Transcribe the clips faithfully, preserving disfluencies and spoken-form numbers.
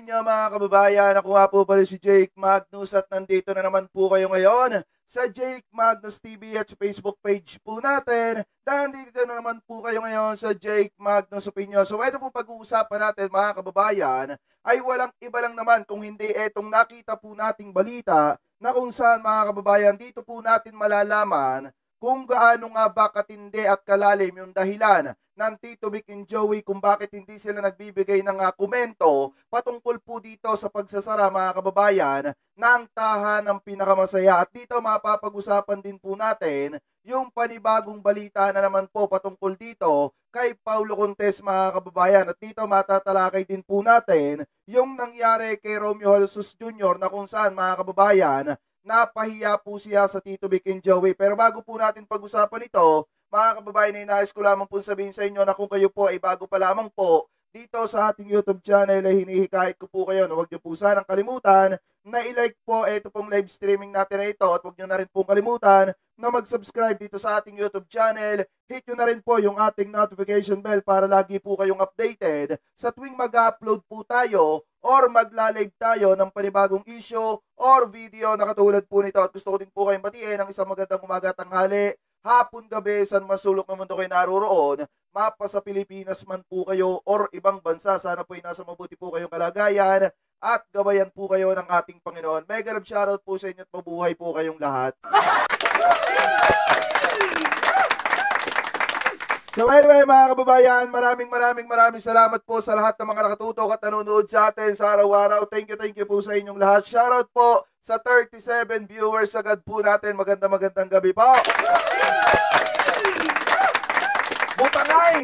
inyo mga kababayan, ako nga po pala si Jake Magnus at nandito na naman po kayo ngayon sa Jake Magnus T V at sa Facebook page po natin. Nandito na naman po kayo ngayon sa Jake Magnus Opinion. So ito po pag-uusapan natin mga kababayan ay walang iba lang naman kung hindi etong nakita po nating balita na kung saan mga kababayan dito po natin malalaman kung gaano nga ba katindi at kalalim yung dahilan ng Tito Vic and Joey kung bakit hindi sila nagbibigay ng uh, komento patungkol po dito sa pagsasara mga kababayan ng tahanang pinakamasaya. At dito mapapag-usapan din po natin yung panibagong balita na naman po patungkol dito kay Paulo Contes mga kababayan. At dito matatalakay din po natin yung nangyari kay Romeo Jesus Junior na kung saan mga kababayan napahiya po siya sa Tito Vic and Joey. Pero bago po natin pag-usapan ito, mga kababayan, inayos ko lamang po sabihin sa inyo na kung kayo po ay bago pa lamang po dito sa ating YouTube channel ay hinihikayat ko po kayo na huwag niyo po sanang kalimutan na i-like po ito pong live streaming natin na ito at huwag niyo na rin pong kalimutan na mag-subscribe dito sa ating YouTube channel. Hit nyo na rin po yung ating notification bell para lagi po kayong updated sa tuwing mag-upload po tayo or magla-live tayo ng panibagong issue or video na katulad po nito. At gusto ko din po kayong batiin ng isang magandang umaga, tanghali, hapon, gabi, saan masulok na mundo kayo naroroon, mapa sa Pilipinas man po kayo or ibang bansa, sana po ay nasa mabuti po kayong kalagayan at gabayan po kayo ng ating Panginoon. Mega love shoutout po sa inyo at mabuhay po kayong lahat. So anyway mga kababayan, maraming maraming maraming salamat po sa lahat ng mga nakatutok at nanonood sa atin sa araw-araw. Thank you, thank you po sa inyong lahat. Shoutout po sa thirty-seven viewers agad po natin. Maganda magandang gabi po. Butangay!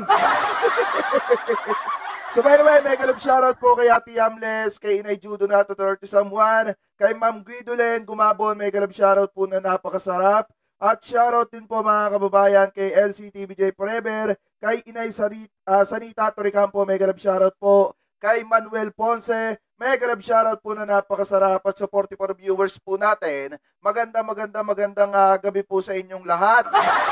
So by the way, mega love shoutout po kay Ate Yamles, kay Inay Judo Nato thirty Samuan, kay Ma'am Guidolen Gumabon, mega love shoutout po na napakasarap. At shoutout din po mga kababayan kay L C T V J Forever, kay Inay Sarit, uh, Sanita Toricampo, mega love shoutout po. Kay Manuel Ponce, mega love shoutout po na napakasarap at sa forty-four viewers po natin. Maganda maganda magandang uh, gabi po sa inyong lahat.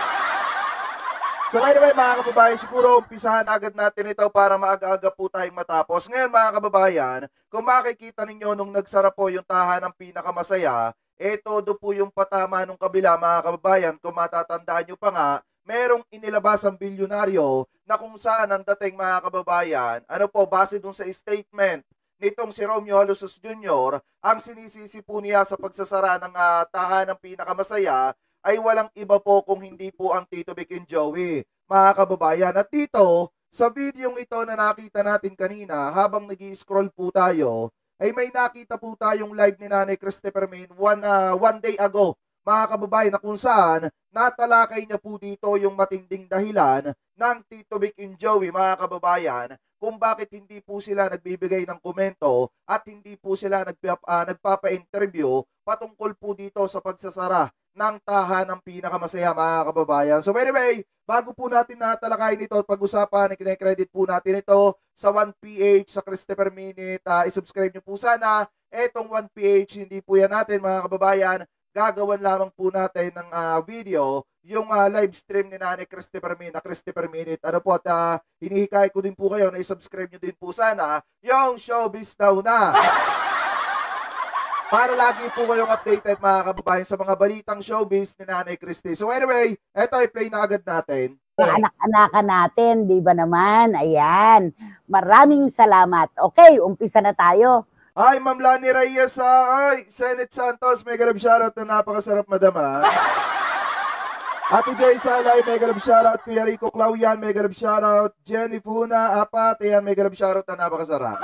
So by the way mga kababayan, siguro umpisahan agad natin ito para maaga-aga po tayong matapos. Ngayon mga kababayan, kung makikita ninyo nung nagsara po yung tahanang pinakamasaya, eh todo po yung patama nung kabila mga kababayan. Kung matatandaan nyo pa nga, merong inilabas ang bilyonaryo na kung saan ang dating mga kababayan, ano po, base dun sa statement nitong si Romeo Jesus Junior, ang sinisisi po niya sa pagsasara ng uh, tahanang pinakamasaya ay walang iba po kung hindi po ang Tito Vic and Joey mga kababayan. At dito, sa videong ito na nakita natin kanina habang nag-i-scroll po tayo, ay may nakita po tayong live ni Nanay Christopher Main one, uh, one day ago, mga kababayan, na kung saan natalakay niya po dito yung matinding dahilan ng Tito Vic and Joey, mga kababayan, kung bakit hindi po sila nagbibigay ng komento at hindi po sila nagpa, uh, nagpapa-interview patungkol po dito sa pagsasara ng tahanang pinakamasaya mga kababayan. So anyway, bago po natin natalakayin ito at pag-usapan, i-credit po natin ito sa one P H, sa Christopher Minute. Uh, i-subscribe nyo po sana. Etong one P H, hindi po yan natin mga kababayan. Gagawan lamang po natin ng uh, video, yung uh, live stream ni Nanay Christopher Minute, Christopher Minute. Ano po, at uh, hinihikay ko din po kayo na i-subscribe nyo din po sana yung Showbiz Now na. Para lagi po kayong updated mga kababayan sa mga balitang showbiz ni Nanay Christy. So anyway, eto i-play na agad natin. Anak-anakan natin, di ba naman? Ayan. Maraming salamat. Okay, umpisa na tayo. Ay, Ma'am Lani Reyes, uh, ay, Senate Santos, mega love shoutout na napakasarap madam ha. Ate Jay Salay, mega love shoutout. Kuya Rico Clauyan, mega love shoutout. Jenny Funa, apat, ayan, mega love shoutout na napakasarap.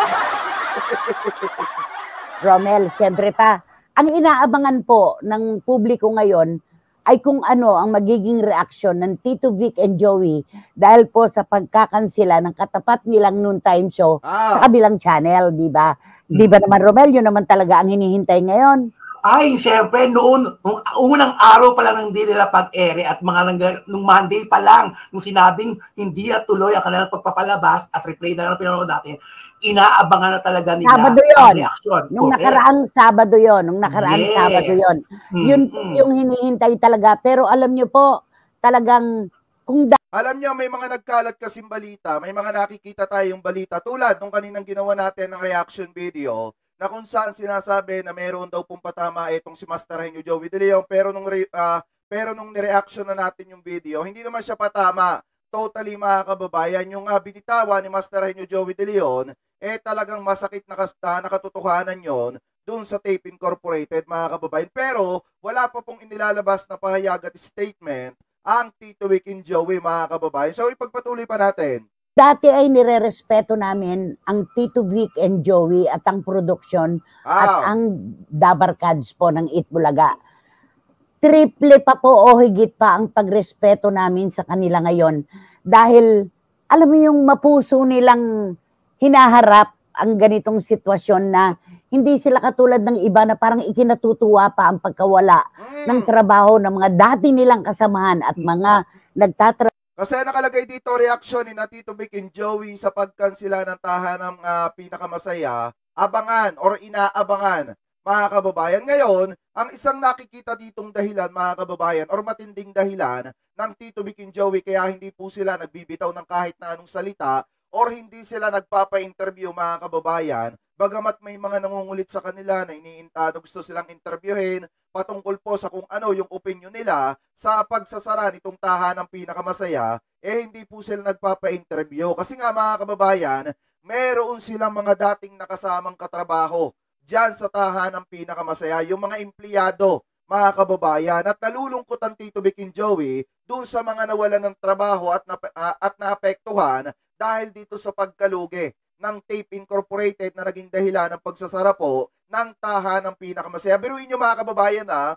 Romel, syempre pa, ang inaabangan po ng publiko ngayon ay kung ano ang magiging reaksyon ng Tito Vic and Joey dahil po sa pagkakansila ng katapat nilang noontime show ah. sa kabilang channel, di ba? Di ba naman Romel, yun naman talaga ang hinihintay ngayon. Ay, siyempre, noon, nung unang araw pa lang hindi nila pag-ere at mga nung Monday pa lang, nung sinabing hindi na tuloy ang kanilang pagpapalabas at replay na lang pinanood natin, inaabangan na talaga nila Sabado yun. ang reaksyon. Nung Correct. nakaraang Sabado yun. Nung nakaraang Yes. Sabado yun. Mm-hmm. Yun yung hinihintay talaga. Pero alam nyo po, talagang kung Alam nyo, may mga nagkalat kasing balita, may mga nakikita tayong balita tulad nung kaninang ginawa natin ng reaction video na kung saan sinasabi na meron daw pong patama itong si Master Henyo Joey De Leon, pero nung, re, uh, pero nung nireaction na natin yung video, hindi naman siya patama. Totally mga kababayan, yung uh, binitawan ni Master Henyo Joey De Leon, eh talagang masakit na, uh, na katotohanan yon doon sa Tape Incorporated mga kababayan. Pero wala pa pong inilalabas na pahayag at statement ang Tito Vic and Joey mga kababayan. So ipagpatuloy pa natin. Dati ay nirerespeto namin ang Tito Vic and Joey at ang production Wow. at ang Dabarkads po ng Itbulaga. Triple pa po o higit pa ang pagrespeto namin sa kanila ngayon. Dahil alam mo yung mapuso nilang hinaharap ang ganitong sitwasyon na hindi sila katulad ng iba na parang ikinatutuwa pa ang pagkawala Mm. ng trabaho ng mga dati nilang kasamahan at mga nagtatrabaho. Kasi nakalagay dito reaksyon ni na Tito Vic and Joey sa pagkansila ng tahanang uh, pinakamasaya, abangan or inaabangan mga kababayan. Ngayon, ang isang nakikita ditong dahilan mga kababayan or matinding dahilan ng Tito Vic and Joey kaya hindi po sila nagbibitaw ng kahit na anong salita or hindi sila nagpapa-interview mga kababayan, bagamat may mga nangungulit sa kanila na iniintado gusto silang interviewin patungkol po sa kung ano yung opinion nila sa pagsasara nitong tahanang pinakamasaya, eh hindi po sila nagpapa-interview. Kasi nga mga kababayan, meron silang mga dating nakasamang katrabaho dyan sa tahanang pinakamasaya, yung mga empleyado mga kababayan, at nalulungkot ang Tito Vic and Joey dun sa mga nawalan ng trabaho at, na, uh, at naapektuhan dahil dito sa pagkalugi ng Tape Incorporated na naging dahilan ng pagsasara po ng tahanang pinakamasaya. Biruin nyo mga kababayan ha,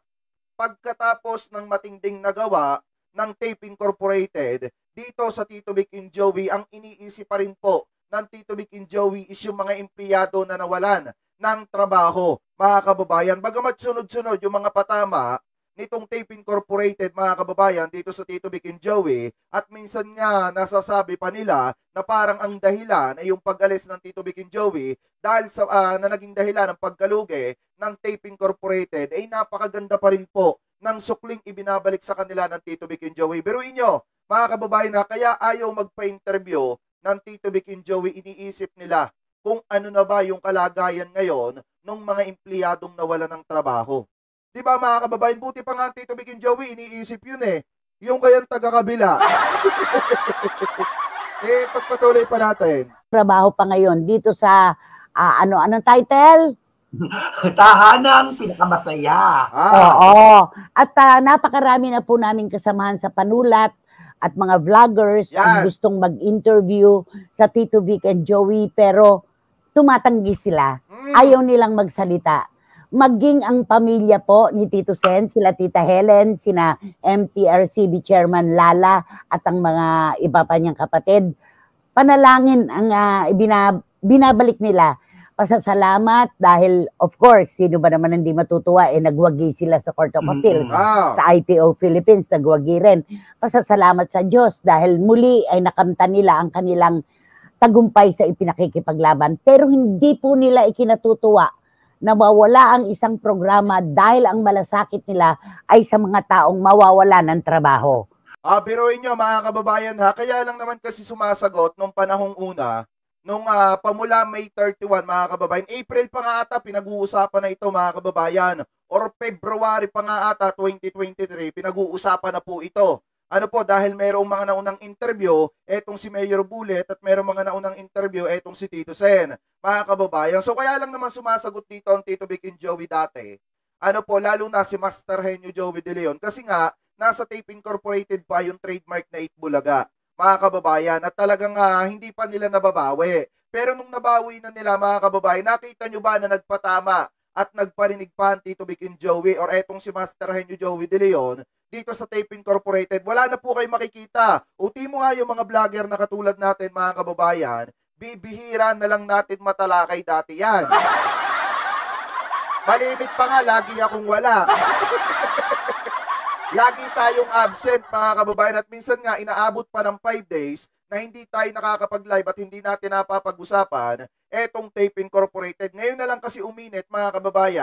pagkatapos ng matinding nagawa ng Tape Incorporated, dito sa Tito Vic and Joey, ang iniisip pa rin po ng Tito Vic and Joey is yung mga empleyado na nawalan ng trabaho, mga kababayan. Bagamat sunod-sunod yung mga patama nitong Tape Incorporated mga kababayan dito sa Tito Vic and Joey, at minsan nga nasasabi pa nila na parang ang dahilan ay yung pag-alis ng Tito Vic and Joey dahil sa uh, na naging dahilan ng pagkalugi ng Tape Incorporated ay napakaganda pa rin po ng sukling ibinabalik sa kanila ng Tito Vic and Joey. Biruin nyo mga kababayan na kaya ayaw magpa-interview ng Tito Vic and Joey, iniisip nila kung ano na ba yung kalagayan ngayon ng mga empleyadong nawala ng trabaho. Di ba mga kababayan, buti pa nga Tito Vic and Joey, iniisip yun eh. Yung kayang taga-kabila. Eh, pagpatuloy pa natin. Trabaho pa ngayon dito sa, uh, ano, anong title? Tahanang pinakamasaya. Ah, Oo. At uh, napakarami na po namin kasamahan sa panulat at mga vloggers ang Yan. gustong mag-interview sa Tito Vic and Joey, pero tumatanggi sila. mm, Ayaw nilang magsalita. Maging ang pamilya po ni Tito Sen, sila Tita Helen, sina M T R C B Chairman Lala at ang mga iba pa niyang kapatid, panalangin ang uh, ibina, binabalik nila. Pasasalamat dahil of course, sino ba naman hindi matutuwa, eh nagwagi sila sa Court of Appeals. wow. Sa I P O Philippines, nagwagi rin. Pasasalamat sa Diyos dahil muli ay nakamta nila ang kanilang tagumpay sa ipinakikipaglaban. Pero hindi po nila ikinatutuwa na mawala ang isang programa dahil ang malasakit nila ay sa mga taong mawawala ng trabaho. Ah, biruin nyo mga kababayan ha, kaya lang naman kasi sumasagot nung panahong una, nung uh, pamula May thirty-one mga kababayan, April pa nga ata pinag-uusapan na ito mga kababayan, or February pa nga ata twenty twenty-three, pinag-uusapan na po ito. Ano po, dahil mayroong mga naunang interview, etong si Mayor Bullet, at mayroong mga naunang interview, etong si Tito Sen, mga kababayan. So kaya lang naman sumasagot dito ang Tito Vic and Joey dati. Ano po, lalo na si Master Henyo Joey De Leon, kasi nga, nasa Tape Incorporated pa yung trademark na Itbulaga, mga kababayan, at talagang uh, hindi pa nila nababawi. Pero nung nabawi na nila mga kababayan, nakita nyo ba na nagpatama at nagparinig pa ang Tito Vic and Joey or etong si Master Henyo Joey De Leon dito sa Tape Incorporated? Wala na po kayo makikita. Uti mo nga yung mga vlogger na katulad natin mga kababayan, bibihira na lang natin matalakay dati yan. Malimit pa nga, lagi akong wala. Lagi tayong absent mga kababayan, at minsan nga inaabot pa ng five days na hindi tayo nakakapag-live at hindi natin napapag-usapan etong Tape Incorporated. Ngayon na lang kasi uminit mga kababayan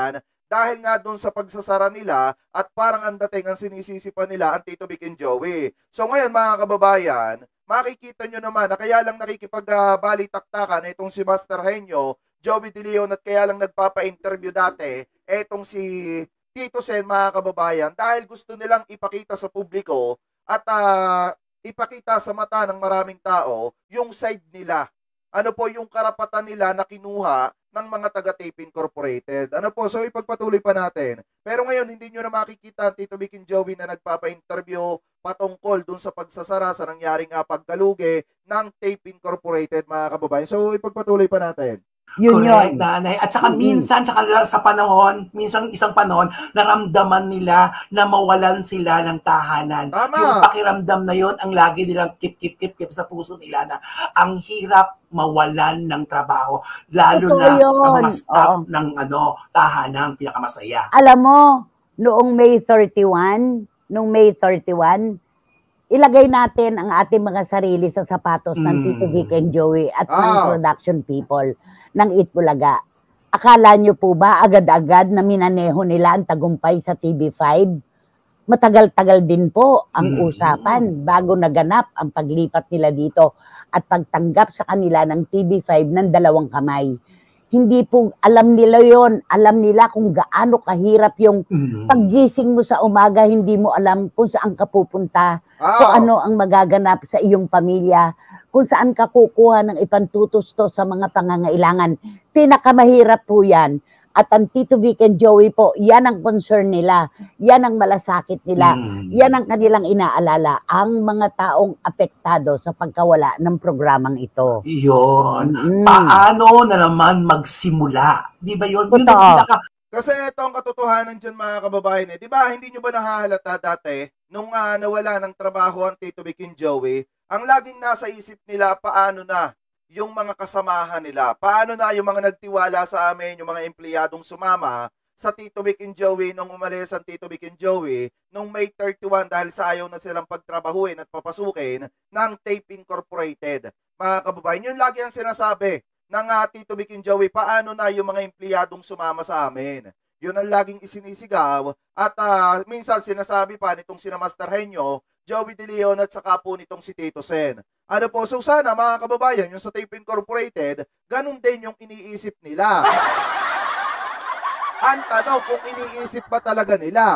dahil nga doon sa pagsasara nila at parang ang dating ang sinisisi pa nila ang Tito Vic and Joey. So ngayon mga kababayan, makikita nyo naman na kaya lang nakikipag-balitaktakan itong si Master Henyo, Joey De Leon at kaya lang nagpapa-interview dati etong si Tito Sen mga kababayan dahil gusto nilang ipakita sa publiko at uh, ipakita sa mata ng maraming tao yung side nila. Ano po yung karapatan nila na kinuha ng mga taga-Tape Incorporated. Ano po, so ipagpatuloy pa natin. Pero ngayon, hindi nyo na makikita Tito Vic and Joey na nagpapa-interview patungkol dun sa pagsasara sa nangyaring uh, pagkalugi ng Tape Incorporated, mga kababayan. So ipagpatuloy pa natin. Yun Correct, yun. nanay. At saka Mm-mm. minsan, saka sa panahon, minsan isang panahon, naramdaman nila na mawalan sila ng tahanan. Tama. Yung pakiramdam na yon ang lagi nilang kip, kip, kip, kip sa puso nila na ang hirap mawalan ng trabaho. Lalo Totoo na sa yun. mga staff Oo. ng ano, tahanang pinakamasaya. Alam mo, noong May thirty-one, noong May thirty-one, ilagay natin ang ating mga sarili sa sapatos ng Mm. Tito Vic and Joey at ng Ah. production people ng Itbulaga. Akala nyo po ba agad-agad na minaneho nila ang tagumpay sa T V five? Matagal-tagal din po ang Mm. usapan bago naganap ang paglipat nila dito at pagtanggap sa kanila ng T V five ng dalawang kamay. Hindi po alam nila yon, alam nila kung gaano kahirap yung Mm. paggising mo sa umaga, hindi mo alam kung saan ka pupunta, kung Ah, ano ang magaganap sa iyong pamilya, kung saan ka kukuha ng ipantutusto sa mga pangangailangan. Pinakamahirap po yan. At ang Tito Vic and Joey po, yan ang concern nila. Yan ang malasakit nila. Mm. Yan ang kanilang inaalala, ang mga taong apektado sa pagkawala ng programang ito. Yun. Mm. Paano na naman magsimula? Di ba yun? Yun ang Totoo. pinaka... kasi ito ang katotohanan dyan mga kababayan. Eh. Di ba, hindi nyo ba nahahalata dati nung ah, nawala ng trabaho ang Tito Vic and Joey? Ang laging nasa isip nila, paano na yung mga kasamahan nila? Paano na yung mga nagtiwala sa amin, yung mga empleyadong sumama sa Tito Vic and Joey nung umalis ang Tito Vic and Joey nung May thirty-one dahil sa ayaw na silang pagtrabahuin at papasukin ng Tape Incorporated. Mga kababayan, yun lagi ang sinasabi ng uh, Tito Vic and Joey, paano na yung mga empleyadong sumama sa amin? Yun ang laging isinisigaw at uh, minsan sinasabi pa nitong sina Master Henyo, Joey De Leon at saka po nitong si Tito Sen. Ano po, so sana mga kababayan, yung sa Tape Incorporated, ganun din yung iniisip nila. Ang tanong kung iniisip ba talaga nila.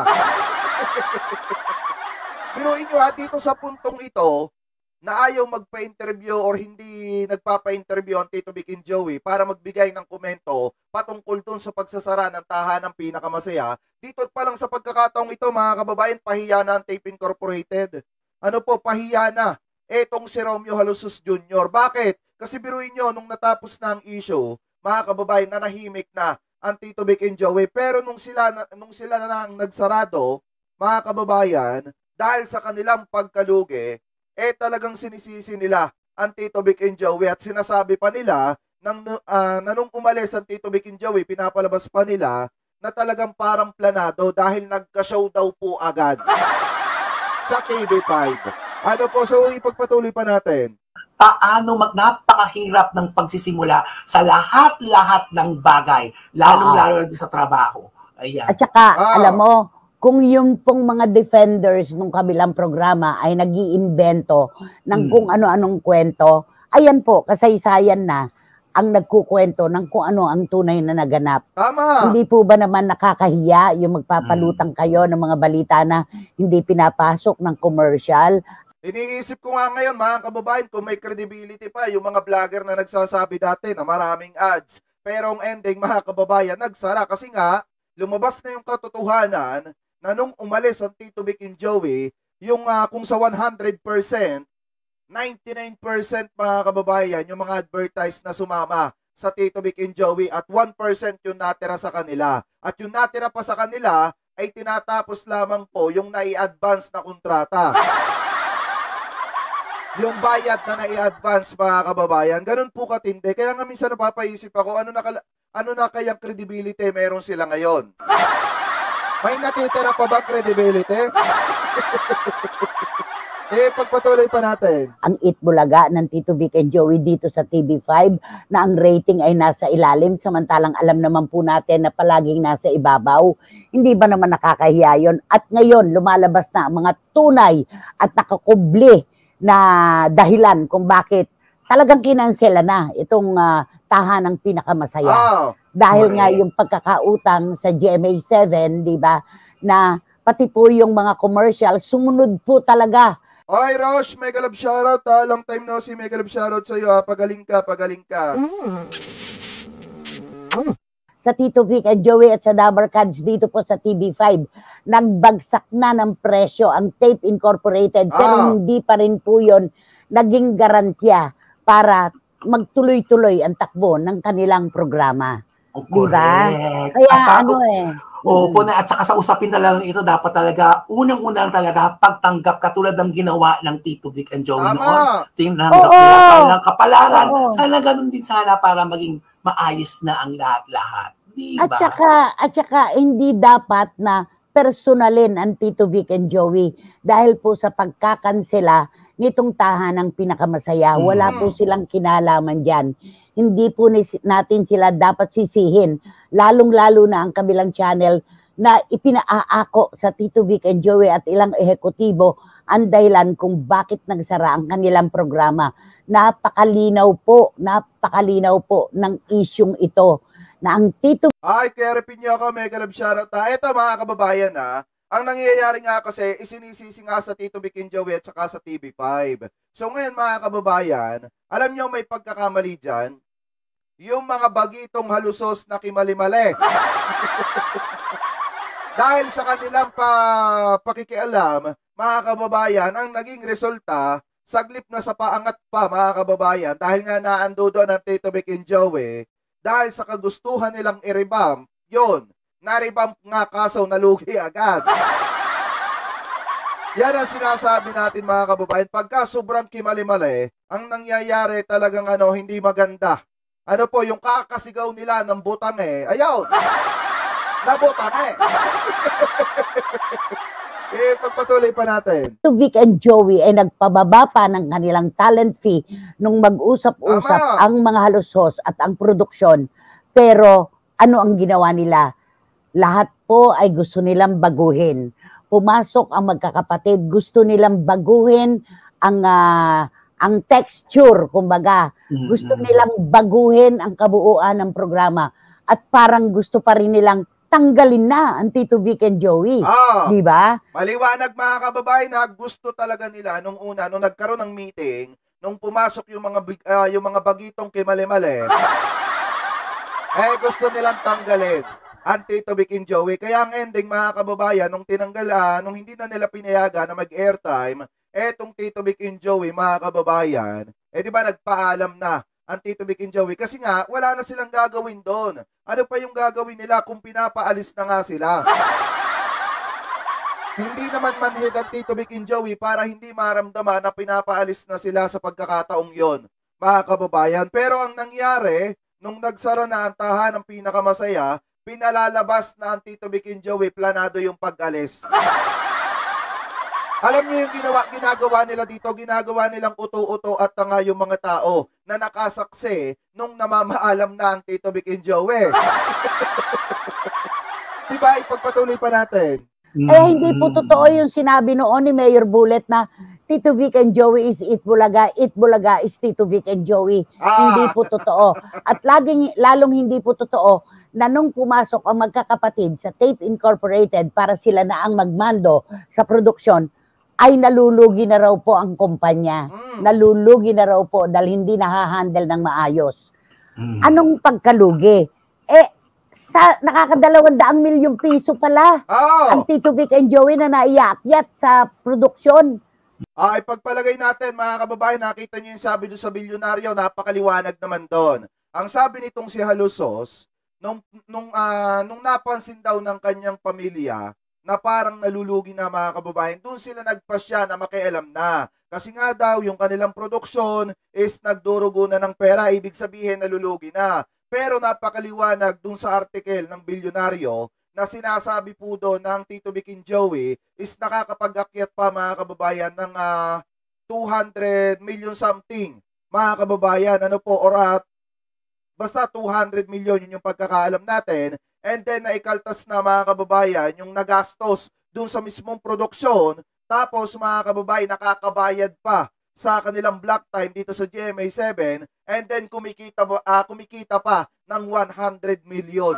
Biruin nyo ha, dito sa puntong ito, na ayaw magpa-interview or hindi nagpapa-interview ang Tito Vic and Joey para magbigay ng komento patungkol dun sa pagsasara ng tahanang pinakamasaya. Dito pa lang sa pagkakataong ito, mga kababayan, pahiya na ang Tape Incorporated. Ano po, pahiya na etong si Romeo Halusos Junior Bakit? Kasi biruin nyo, nung natapos na ang issue, mga kababayan, nanahimik na ang Tito Vic and Joey. Pero nung sila, nung sila na nang nagsarado, mga kababayan, dahil sa kanilang pagkalugi, eh talagang sinisisi nila ang Tito Vic and Joey at sinasabi pa nila nang, uh, na nung umalis ang Tito Vic and Joey, pinapalabas pa nila na talagang parang planado dahil nagka-show daw po agad sa T V five. Ano po, so ipagpatuloy pa natin. Paano mag napakahirap ng pagsisimula sa lahat-lahat ng bagay, lalong-lalo sa trabaho. Ayan. At saka, Ah. alam mo, kung yung pong mga defenders ng kabilang programa ay nag-iimbento ng Hmm. kung ano-anong kwento, ayan po, kasaysayan na ang nagkukwento ng kung ano ang tunay na naganap. Tama. Hindi po ba naman nakakahiya yung magpapalutang kayo ng mga balita na hindi pinapasok ng commercial? Iniisip ko nga ngayon, mga kababayan, kung may credibility pa yung mga vlogger na nagsasabi dati na maraming ads. Pero ang ending, mga kababayan, nagsara kasi nga, lumabas na yung katotohanan na nung umalis ang Tito Vic and Joey, yung uh, kung sa one hundred percent, ninety-nine percent mga kababayan, yung mga advertise na sumama sa Tito Vic and Joey at one percent yung natira sa kanila. At yung natira pa sa kanila ay tinatapos lamang po yung nai-advance na kontrata. Yung bayad na nai-advance mga kababayan, ganun po katindi. Kaya nga minsan napapaisip ako, ano na, kala, ano na kayang credibility meron sila ngayon? May natitira pa ba credibility? Eh, pagpatuloy pa natin. Ang Eat Bulaga ng Tito Vic and Joey dito sa T V five na ang rating ay nasa ilalim samantalang alam naman po natin na palaging nasa ibabaw. Hindi ba naman nakakahiya yun? At ngayon lumalabas na ang mga tunay at nakakubli na dahilan kung bakit talagang kinansela na itong uh, tahanang pinakamasaya. Oh, Dahil correct. nga yung pagkakautang sa G M A seven, di ba, na pati po yung mga commercial, sumunod po talaga. Oy, Rosh, mega love shoutout ha. Long time no si mega love shoutout sa iyo ha. Pagaling ka, pagaling ka. Sa Tito Vic and Joey at sa Dabar Cats dito po sa T V five, nagbagsak na ng presyo ang Tape Incorporated pero Ah. hindi pa rin po yun naging garantya para magtuloy-tuloy ang takbo ng kanilang programa. Oh, Diba? correct. Kaya At sa, ano eh. Opo, na, at saka sa usapin talaga ito, dapat talaga, unang-unang talaga, pagtanggap katulad ng ginawa ng Tito Vic and Joey noon. Tama. Tinanggap Oo. nila kanilang kapalaran. Oo. Sana ganun din sana para maging maayos na ang lahat-lahat. Diba? At saka, at saka hindi dapat na personalin ang Tito Vic and Joey dahil po sa pagkakansela nitong tahanang pinakamasaya. Wala Mhm. po silang kinalaman dyan. Hindi po nis- natin sila dapat sisihin, lalong-lalo na ang kabilang channel na ipinaaako sa Tito Vic and Joey at ilang ehekutibo ang dahilan kung bakit nagsara ang kanilang programa. Napakalinaw po, napakalinaw po ng isyong ito na ang Tito Ay, kaya repin niyo ako, mega love shoutout ha. Ito mga kababayan ha. Ang nangyayari nga kasi, isinisisi nga sa Tito Vic and Joey at saka sa T V five. So ngayon mga kababayan, alam niyo may pagkakamali dyan, yung mga bagitong halusos na kimalimali. Dahil sa kanilang pa, pakikialam, mga kababayan, ang naging resulta, saglip na sa paangat pa mga kababayan, dahil nga naando doon ang Tito Vic and Joey, dahil sa kagustuhan nilang i-revamp, yun, na-revamp nga kaso nalugi agad. Yan ang sinasabi natin mga kababayan. Pagka sobrang kimali-mali, ang nangyayari talagang ano, hindi maganda. Ano po, yung kakasigaw nila ng butang eh. Ayaw! Nabutang eh. Eh, pagpatuloy pa natin. Vic and Joey ay nagpababa pa ng kanilang talent fee nung mag-usap-usap Tama. ang mga halusos at ang produksyon. Pero ano ang ginawa nila? Lahat po ay gusto nilang baguhin. Pumasok ang magkakapatid, gusto nilang baguhin ang ah, ang texture, kumbaga. Mm-mm. Gusto nilang baguhin ang kabuuan ng programa at parang gusto pa rin nilang tanggalin na ang Tito Vic and Joey. Ah, Di ba? maliwanag mga kababayan na gusto talaga nila nung una, nung nagkaroon ng meeting, nung pumasok yung mga big- ah, yung mga bagitong kimali-mali, eh gusto nilang tanggalin ang Tito Vic and Joey. Kaya ang ending mga kababayan, nung tinanggal, ah, nung hindi na nila pinayagan na mag-airtime, etong Tito Vic and Joey mga kababayan, eh di ba nagpaalam na ang Tito Vic and Joey kasi nga wala na silang gagawin doon. Ano pa yung gagawin nila kung pinapaalis na nga sila? Hindi naman manhid ang Tito Vic and Joey para hindi maramdaman na pinapaalis na sila sa pagkakataong yon, mga kababayan. Pero ang nangyari, nung nagsara na ang tahanang pinakamasaya, pinalalabas na ang Tito Vic and Joey, planado yung pag-alis. Alam niyo yung ginawa, ginagawa nila dito, ginagawa nilang uto-uto at tanga yung mga tao na nakasaksi nung namamaalam na ang Tito Vic and Joey. Diba, ipagpatuloy pa natin. Eh, hindi po totoo yung sinabi noon ni Mayor Bullet na Tito Vic and Joey is Eat Bulaga, Eat Bulaga is Tito Vic and Joey. Ah. Hindi po totoo. At laging, lalong hindi po totoo na nung pumasok ang magkakapatid sa Tape Incorporated para sila na ang magmando sa produksyon, ay nalulugi na raw po ang kumpanya. Mm. Nalulugi na raw po dahil hindi nahahandle ng maayos. Mm. Anong pagkalugi? Eh, sa nakakadalawang daang milyong piso pala Oh, ang Tito Vic and Joey na naiakyat sa produksyon. ah, ipagpalagay natin mga kababayan, nakita niyo yung sabi doon sa bilyonaryo, napakaliwanag naman doon. Ang sabi nitong si Halusos, nung, nung, ah, nung napansin daw ng kanyang pamilya, na parang nalulugi na mga kababayan, doon sila nagpasya na makialam na. Kasi nga daw, yung kanilang produksyon is nagdurugo na ng pera, ibig sabihin nalulugi na. Pero napakaliwanag doon sa article ng bilyonaryo na sinasabi po doon ng Tito Vic and Joey is nakakapag-akyat pa mga kababayan ng ah, two hundred million something mga kababayan. Ano po, or at basta two hundred million yun yung pagkakaalam natin. And then naikaltas na mga kababayan yung nagastos doon sa mismong produksyon. Tapos mga kababayan nakakabayad pa sa kanilang block time dito sa G M A seven. And then kumikita, uh, kumikita pa ng one hundred million.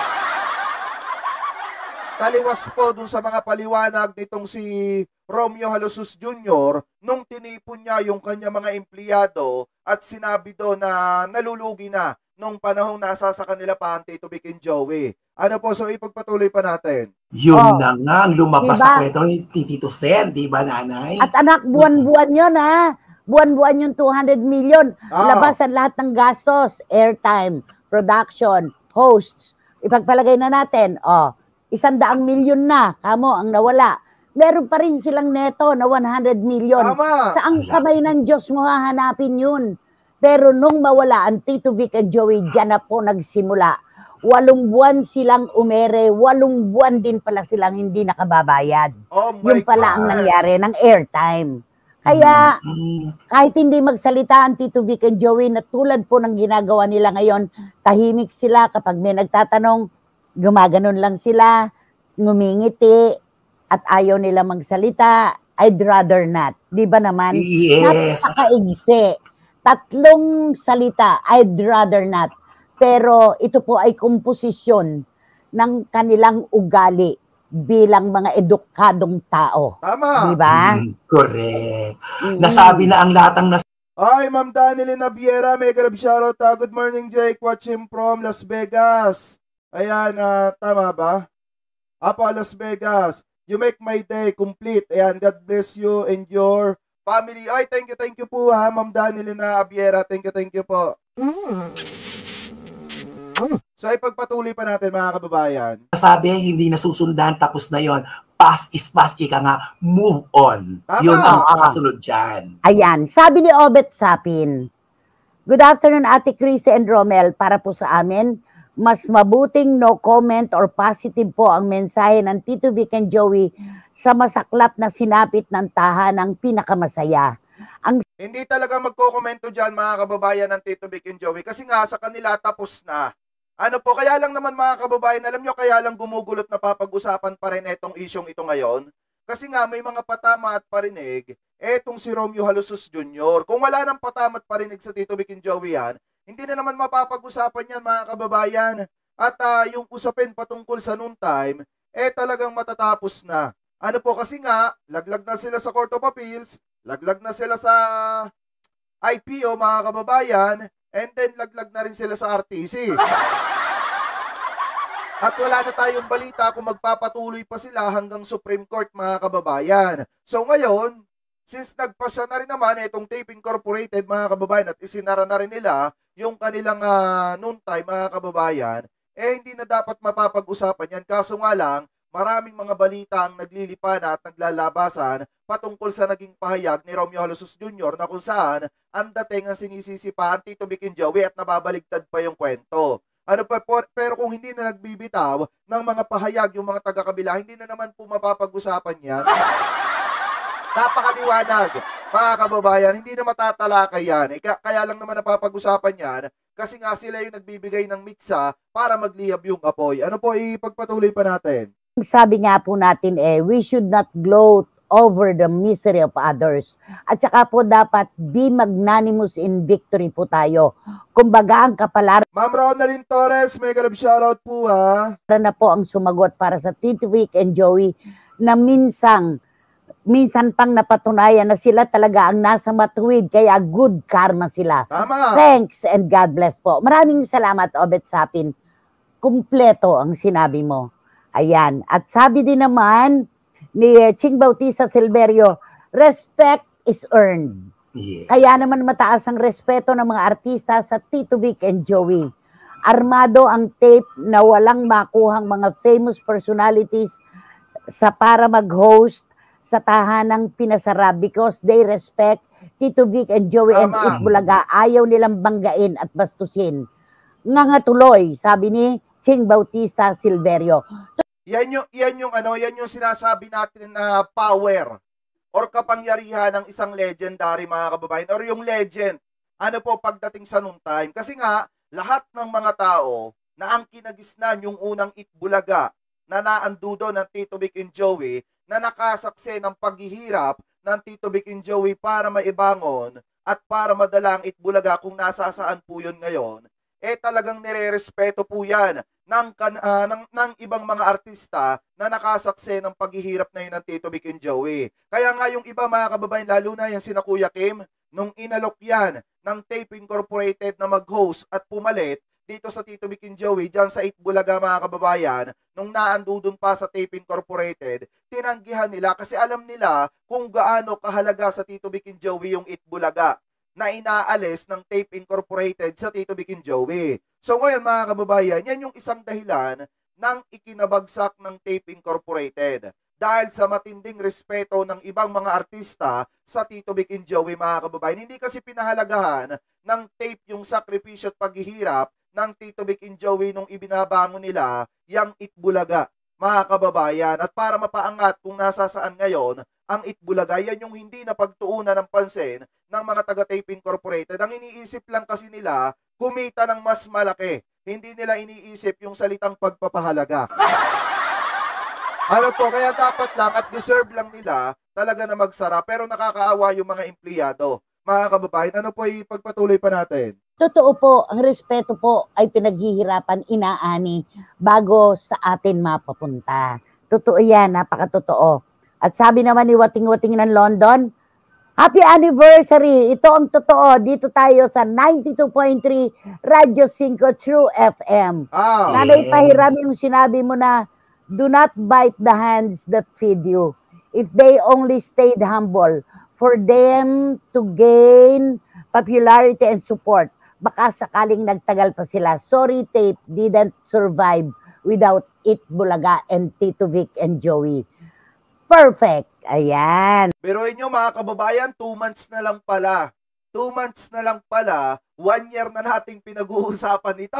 Taliwas po dun sa mga paliwanag nitong si Romeo Halosus Junior nung tinipon niya yung kanya mga empleyado at sinabi doon na nalulugi na nung panahong nasa sa kanila pa ang Tito Vic and Joey. Ano po, so ipagpatuloy pa natin. Yun Oh, na nga, ang lumabas diba? sa kwento ni Tito Sen, di ba nanay? At anak, buwan-buwan yun ha. Buwan-buwan yung two hundred million. Ah. Labas ang lahat ng gastos, airtime, production, hosts. Ipagpalagay na natin, oh, isang daang milyon na, kamo, ang nawala. Meron pa rin silang neto na one hundred million. Tama. Saang kamay ng Diyos mo hahanapin yun? Pero nung mawala ang Tito Vic and Joey, dyan na po nagsimula. Walong buwan silang umere, walong buwan din pala silang hindi nakababayad. Oh my Yung pala ang gosh. nangyari ng airtime. Kaya Mm. kahit hindi magsalita ang Tito Vic and Joey, na tulad po ng ginagawa nila ngayon, tahimik sila kapag may nagtatanong, gumaganon lang sila, ngumingiti, at ayaw nila magsalita. I'd rather not. Di ba naman? Yes. Napakaigsi. Tatlong salita, I'd rather not. Pero ito po ay komposisyon ng kanilang ugali bilang mga edukadong tao. Tama. Di ba? Mm, correct. Mm. Nasabi na ang latang nas Ay, Ma'am Danilyn Nabiera, mega love shoutout. Uh, good morning, Jake. Watching from Las Vegas. Ayan, ah, tama ba? Apo, Las Vegas. You make my day complete. Ayan, God bless you and your family. Ay, thank you, thank you po ha, Ma'am Danilyn Nabiera. Thank you, thank you po. So, ipagpatuloy pa natin mga kababayan. sabi, hindi nasusundan, tapos na yon. Pass is pass, ika nga, move on. Tama. Yun ang kasunod dyan. Ayan, sabi ni Obet Sapin, good afternoon Ate Christy and Romel, para po sa amin, mas mabuting no comment or positive po ang mensahe ng Tito Vic and Joey sa masaklap na sinapit ng tahanang pinakamasaya. Ang Hindi talaga magkokomento dyan mga kababayan ng Tito Vic and Joey kasi nga sa kanila tapos na. Ano po, kaya lang naman mga kababayan, alam nyo kaya lang gumugulot na papag-usapan pa rin itong isyong ito ngayon? Kasi nga may mga patama at parinig, etong si Romeo Halosus Junior Kung wala nang patama at parinig sa Tito Vic and Joey yan, hindi na naman mapapag-usapan yan mga kababayan. At uh, yung usapin patungkol sa noon time, eh talagang matatapos na. Ano po, kasi nga, laglag na sila sa Court of Appeals, laglag na sila sa I P O mga kababayan, and then laglag na rin sila sa R T C. At wala na tayong balita kung magpapatuloy pa sila hanggang Supreme Court mga kababayan. So ngayon, since nagpasya na rin naman itong Tape Incorporated mga kababayan at isinara na rin nila yung kanilang uh, noon time mga kababayan, eh hindi na dapat mapapag-usapan yan. Kaso nga lang, maraming mga balita ang naglilipan at naglalabasan patungkol sa naging pahayag ni Romeo Halosus Junior na kung saan ang dating ang sinisisi pa ang Tito Vic and Joey at nababaligtad pa yung kwento. Ano pa po, pero kung hindi na nagbibitaw ng mga pahayag yung mga taga-kabila, hindi na naman po mapapag-usapan yan. Napakaliwanag, mga kababayan, hindi na matatalakay yan. Eh, kaya lang naman napapag-usapan yan kasi nga sila yung nagbibigay ng miksa para magliyab yung apoy. Ano po, ipagpatuloy pa natin. sabi nga po natin eh, we should not gloat over the misery of others. At saka po dapat be magnanimous in victory po tayo. Kumbaga ang kapalaran Ma'am Ronaldin Torres, mega love shoutout po ha. na po ang sumagot para sa Tito Vic and Joey na minsang minsan pang napatunayan na sila talaga ang nasa matuwid, kaya good karma sila. Tama. Thanks and God bless po. Maraming salamat, Obet Sapin. Kumpleto ang sinabi mo. Ayan. At sabi din naman ni Ching Bautista Silverio, respect is earned. Yes. Kaya naman mataas ang respeto ng mga artista sa Tito Vic and Joey. Armado ang tape na walang makuhang mga famous personalities sa para mag-host sa tahanang pinasarap because they respect Tito Vic and Joey and Tama. Itbulaga. Ayaw nilang banggain at bastusin. Nga nga tuloy, sabi ni Ching Bautista Silverio. Yan yung, yan yung ano, yan yung sinasabi natin na power or kapangyarihan ng isang legendary, mga kababayan, or yung legend. Ano po pagdating sa noon time? Kasi nga, lahat ng mga tao na ang kinagisnan yung unang Itbulaga na naandudo ng Tito Vic and Joey na nakasaksi ng paghihirap ng Tito Vic and Joey para maibangon at para madala ang Itbulaga kung nasasaan po yun ngayon, eh talagang nire-respeto po yan ng, uh, ng, ng ibang mga artista na nakasaksi ng paghihirap na yun ng Tito Vic and Joey. Kaya nga yung iba, mga kababayan, lalo na yan sina Kuya Kim, nung inalok yan ng Tape Incorporated na mag-host at pumalit dito sa Tito Vic and Joey, dyan sa Itbulaga, mga kababayan, nung naandudon pa sa Tape Incorporated, tinanggihan nila kasi alam nila kung gaano kahalaga sa Tito Vic and Joey yung Itbulaga na inaalis ng Tape Incorporated sa Tito Vic and Joey. So ngayon, mga kababayan, yan yung isang dahilan ng ikinabagsak ng Tape Incorporated. Dahil sa matinding respeto ng ibang mga artista sa Tito Vic and Joey, mga kababayan. Hindi kasi pinahalagahan ng tape yung sakripisyo at paghihirap ng Tito Vic and Joey nung ibinabangon nila yung Itbulaga, mga kababayan. At para mapaangat kung nasasaan ngayon ang Itbulaga, yan yung hindi napagtuunan ng pansin ng mga taga-Tape Incorporated. Ang iniisip lang kasi nila, kumita ng mas malaki. Hindi nila iniisip yung salitang pagpapahalaga. Ano po, kaya dapat lang at deserve lang nila talaga na magsara, pero nakakaawa yung mga empleyado. Mga kababayan, ano po ipagpatuloy pa natin? Totoo po, ang respeto po ay pinaghihirapan, inaani, bago sa atin mapapunta. Totoo yan, napakatotoo. At sabi naman ni Wating-Wating ng London, Happy Anniversary! Ito ang totoo. Dito tayo sa ninety-two point three Radyo five True F M. Oh, Nanay Pahiram yung sinabi mo na, do not bite the hands that feed you. If they only stayed humble, for them to gain popularity and support, baka sakaling nagtagal pa sila. Sorry, Tape didn't survive without Itbulaga and Tito Vic and Joey. Perfect. Ayan. Pero inyo, mga kababayan, two months na lang pala. Two months na lang pala, one year na nating pinag-uusapan ito.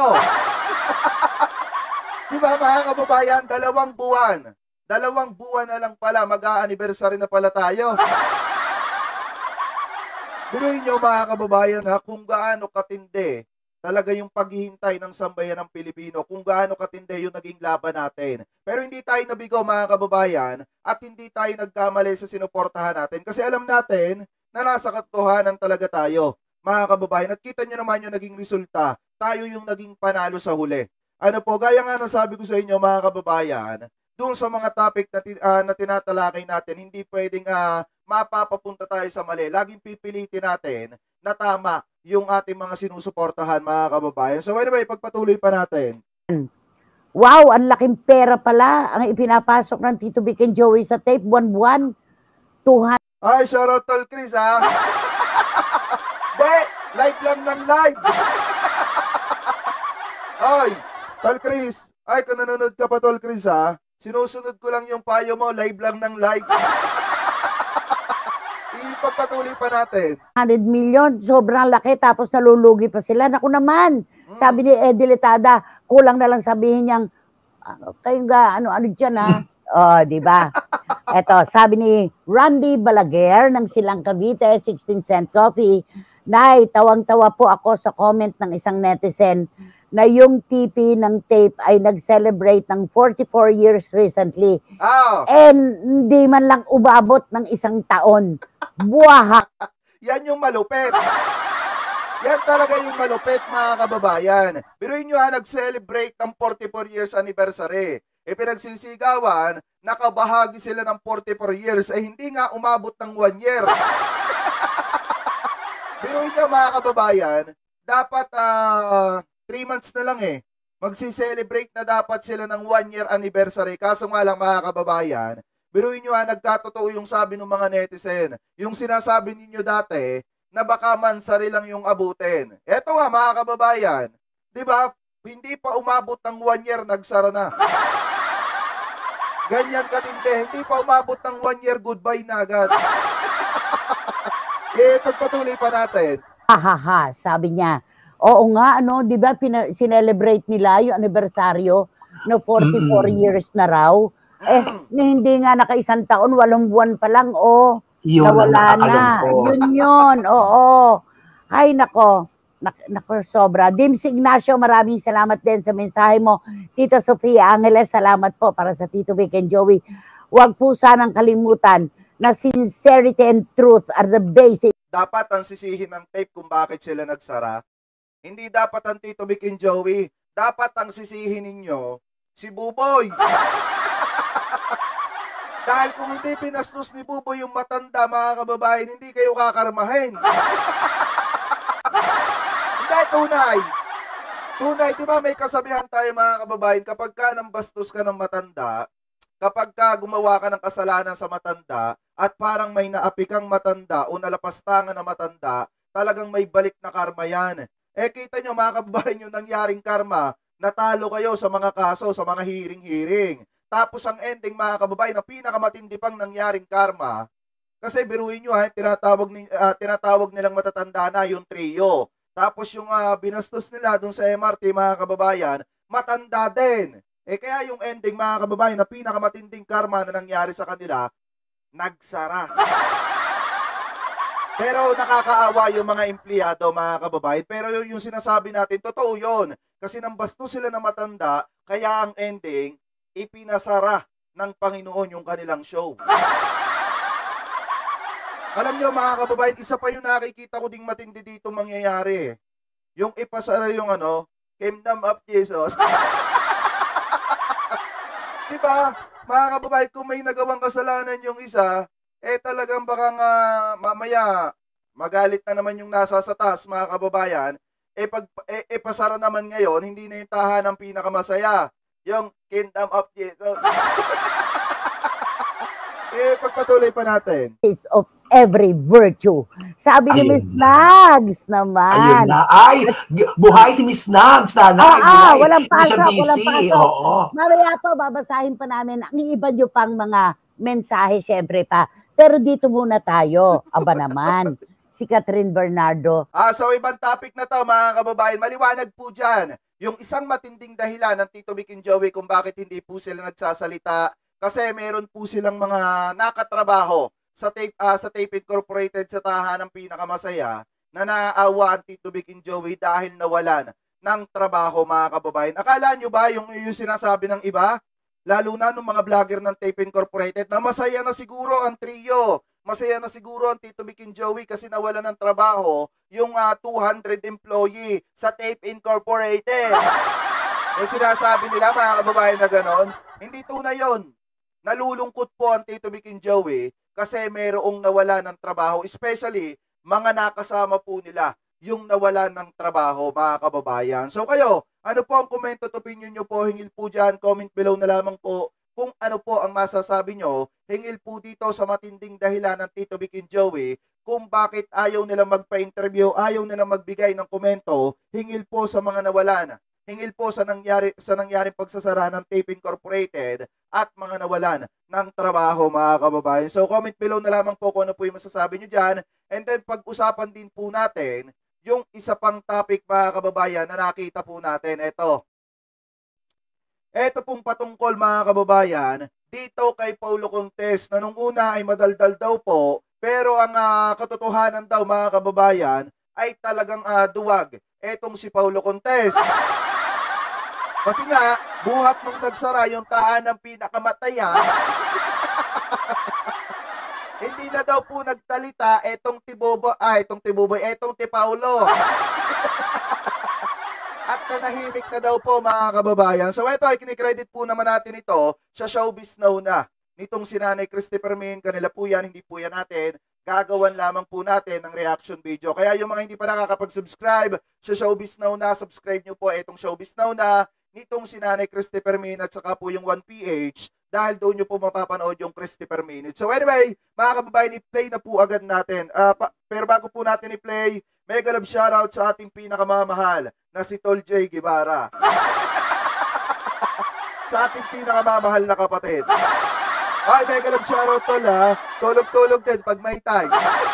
Diba, mga kababayan, dalawang buwan. Dalawang buwan na lang pala, mag-a-anniversary na pala tayo. Biruin nyo, mga kababayan, ha, kung gaano katindi talaga yung paghihintay ng sambayan ng Pilipino, kung gaano katindi yung naging laban natin. Pero hindi tayo nabigo, mga kababayan, at hindi tayo nagkamali sa sinuportahan natin. Kasi alam natin na nasa katotohanan talaga tayo, mga kababayan. At kita nyo naman yung naging resulta. Tayo yung naging panalo sa huli. Ano po, gaya nga ng sabi ko sa inyo, mga kababayan, doon sa mga topic na, uh, na tinatalakay natin, hindi pwedeng uh, mapapapunta tayo sa mali. Laging pipilitin natin na tama yung ating mga sinusuportahan, mga kababayan. So anyway, pagpatuloy pa natin. Wow, ang laking pera pala ang ipinapasok ng Tito Vic and Joey sa tape. One buwan, two hundred. Ay, shoutout tol Chris, ha? De, live lang ng live. Ay, tol Chris. Ay, kung nanonood ka pa, tol Chris, ha? Sinusunod ko lang yung payo mo, live lang ng live. Ipagpatuloy pa natin. one hundred million, sobrang laki, tapos nalulugi pa sila. Naku naman, hmm. Sabi ni Eddie Letada, kulang na lang sabihin niyang, ano, kayo ga, ano, ano dyan, ha? Oh, di ba? Eto, sabi ni Randy Balaguer ng Silang Cavite, sixteen cent coffee, Nay, tawang-tawa po ako sa comment ng isang netizen na yung T P ng tape ay nag-celebrate ng forty-four years recently. Oh. And hindi man lang umabot ng isang taon. Buwahak. Yan yung malupit. Yan talaga yung malupit, mga kababayan. Pero yun yung nag-celebrate ng forty-four years anniversary. E pinagsisigawan, nakabahagi sila ng forty-four years, ay eh, hindi nga umabot ng one year. Pero yun yung, mga kababayan, dapat uh, three months na lang eh. Magsi-celebrate na dapat sila ng one year anniversary. Kaso nga lang, mga kababayan, biruin nyo ha, nagkatotoo yung sabi ng mga netizen. Yung sinasabi ninyo dati, na baka mansari lang yung abutin. Eto nga, mga kababayan, di ba, hindi pa umabot ng one year, nagsara na. Ganyan katindi, hindi pa umabot ng one year, goodbye na agad. Eh, pagpatuloy pa natin. Hahaha, sabi niya. Oo nga, ano, di ba, sinelebrate nila yung anibersaryo. na forty-four Mm. years na raw. Eh, na hindi nga naka-isang taon, walong buwan pa lang, oh. Yun ang Nawala na. nakakalungkot. Yun yun, oo. Ay, nako. Nak nako, sobra. Dims Ignacio, maraming salamat din sa mensahe mo. Tita Sofia Angeles, salamat po para sa Tito Vic and Joey. Huwag po sanang kalimutan na sincerity and truth are the basic. Dapat ang sisihin ng tape kung bakit sila nagsara. Hindi dapat ang Tito Vic and Joey. Dapat ang sisihin ninyo si Buboy. Dahil kung hindi pinastos ni Buboy yung matanda, mga kababayan, hindi kayo kakarmahin. Hindi, tunay. Tunay, di ba may kasabihan tayo, mga kababayan, kapag ka nang bastos ka ng matanda, kapag ka gumawa ka ng kasalanan sa matanda, at parang may naapi kang matanda o nalapastangan na matanda, talagang may balik na karma yan. Eh kita nyo, mga kababayan, yung nangyaring karma, natalo kayo sa mga kaso, sa mga hearing-hearing. Tapos ang ending, mga kababayan, na pinakamatindi pang nangyaring karma, kasi biruin nyo, ha, tinatawag, ni, uh, tinatawag nilang matatanda na yung trio. Tapos yung uh, binastos nila dun sa M R T, mga kababayan, matanda din. Eh kaya yung ending, mga kababayan, na pinakamatinding karma na nangyari sa kanila, nagsara. Pero nakakaawa yung mga empleyado, mga kababayan. Pero yung, yung sinasabi natin, totoo yun. Kasi nang bastos sila na matanda, kaya ang ending, ipinasara ng Panginoon yung kanilang show. Alam nyo, mga kababayan, isa pa yung nakikita ko ding matindi dito mangyayari. Yung ipasara yung ano, Kingdom of Jesus. Diba, mga kababayan, kung may nagawang kasalanan yung isa, eh talagang baka nga mamaya magalit na naman yung nasa sa taas, mga kababayan, eh, pag, eh, eh pasara naman ngayon, hindi na yung tahanang pinakamasaya. Yung Kingdom of Jesus. Eh, pagpatuloy pa natin. Of every virtue. Sabi ni Ayun Miss na. Nags naman. Ayun na. Ay, buhay si Miss Nags, nanay. Ah, ah, Buhay. walang Hindi siya pasok, busy. walang pasok. Oo. Mamaya po, babasahin pa namin ang iba nyo pang mga mensahe, syempre pa. Pero dito muna tayo. Aba naman. Si Catherine Bernardo. Ah, so ibang topic na to, mga kababayan. Maliwanag po dyan. Yung isang matinding dahilan ng Tito Vic and Joey kung bakit hindi po sila nagsasalita. Kasi meron po silang mga nakatrabaho sa Tape, uh, sa Tape Incorporated sa tahanang pinakamasaya na naaawa ang Tito Vic and Joey dahil nawalan ng trabaho, mga kababayan. Akala nyo ba yung, yung sinasabi ng iba? Lalo na ng mga vlogger ng Tape Incorporated na masaya na siguro ang trio. Masaya na siguro ang Tito Vic and Joey kasi nawalan ng trabaho yung uh, two hundred employee sa Tape Incorporated. Yung sinasabi nila, mga kababayan, na ganon, hindi tunay yun. Nalulungkot po ang Tito Vic and Joey kasi mayroong nawala ng trabaho, especially mga nakasama po nila yung nawala ng trabaho, mga kababayan. So kayo, ano po ang comment at opinion nyo po? Hingil po dyan, comment below na lamang po kung ano po ang masasabi nyo. Hingil po dito sa matinding dahilan ng Tito Vic and Joey kung bakit ayaw nilang magpa-interview, ayaw nilang magbigay ng komento. Hingil po sa mga nawalan. Hingil po sa nangyari sa nangyaring pagsasara ng Tape Incorporated at mga nawalan ng trabaho, mga kababayan. So comment below na lamang po kung ano po yung masasabi nyo dyan. And then pag-usapan din po natin yung isa pang topic, mga kababayan, na nakita po natin. Ito. Ito pong patungkol, mga kababayan, dito kay Paulo Contes na nung una ay madaldal daw po, pero ang uh, katotohanan daw, mga kababayan, ay talagang uh, duwag. Etong si Paulo Contes. Kasi nga, buhat nung nagsara yung taan ng pinakamatayan, hindi na daw po nagtalita etong Tibobo, ah, etong Tiboboy, etong ti Paulo. At nanahimik na daw po, mga kababayan. So ito ay kinikredit po naman natin ito sa Showbiz Now na. Nitong si Nanay Christopher Min, kanila po yan, hindi po yan natin. Gagawan lamang po natin ng reaction video. Kaya yung mga hindi pa nakakapag-subscribe sa Showbiz Now na, subscribe nyo po itong Showbiz Now na nitong si Nanay Christopher Min at saka po yung one P H dahil doon nyo po mapapanood yung Christopher Minute. So anyway, mga kababayan, i-play na po agad natin. Uh, pa, pero bago po natin i-play, mega love shoutout sa ating pinakamamahal na si Tol J. Guevara. Sa ating pinakamamahal na kapatid. Ay, mega love shoutout, Tol, ha. Tulog-tulog din pag may time.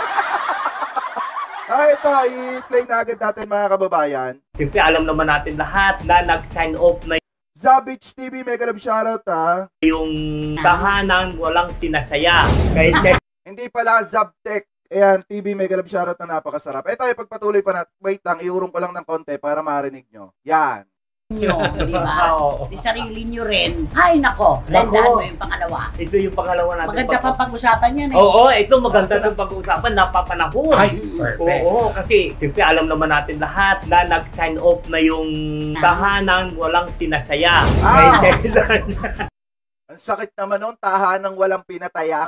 Ay, ito, i-play na agad natin, mga kababayan. Siyempre, alam naman natin lahat na nag-sign off na Zabich T V, mega love shoutout ha. Yung tahanan walang tinasaya. Kahit Hindi pala Zabtech. Ayan, T V mega love shoutout na napakasarap. Ito ay pagpatuloy pa natin. Wait lang, iurong ko lang ng konti para marinig nyo. Yan. Nyo, di ba? Oo. Di sarili nyo rin. Hay nako, Nako. dandahan mo yung pangalawa. Ito yung pangalawa natin. Maganda pa pag-usapan yan eh. Oo, ito maganda itong pag-uusapan. Napapanahon. Ay, Mm. perfect. Oo, kasi siyempre alam naman natin lahat na nag-sign off na yung tahanan walang tinasaya. Ah! Kahit Ang sakit naman nun, tahanang walang pinataya.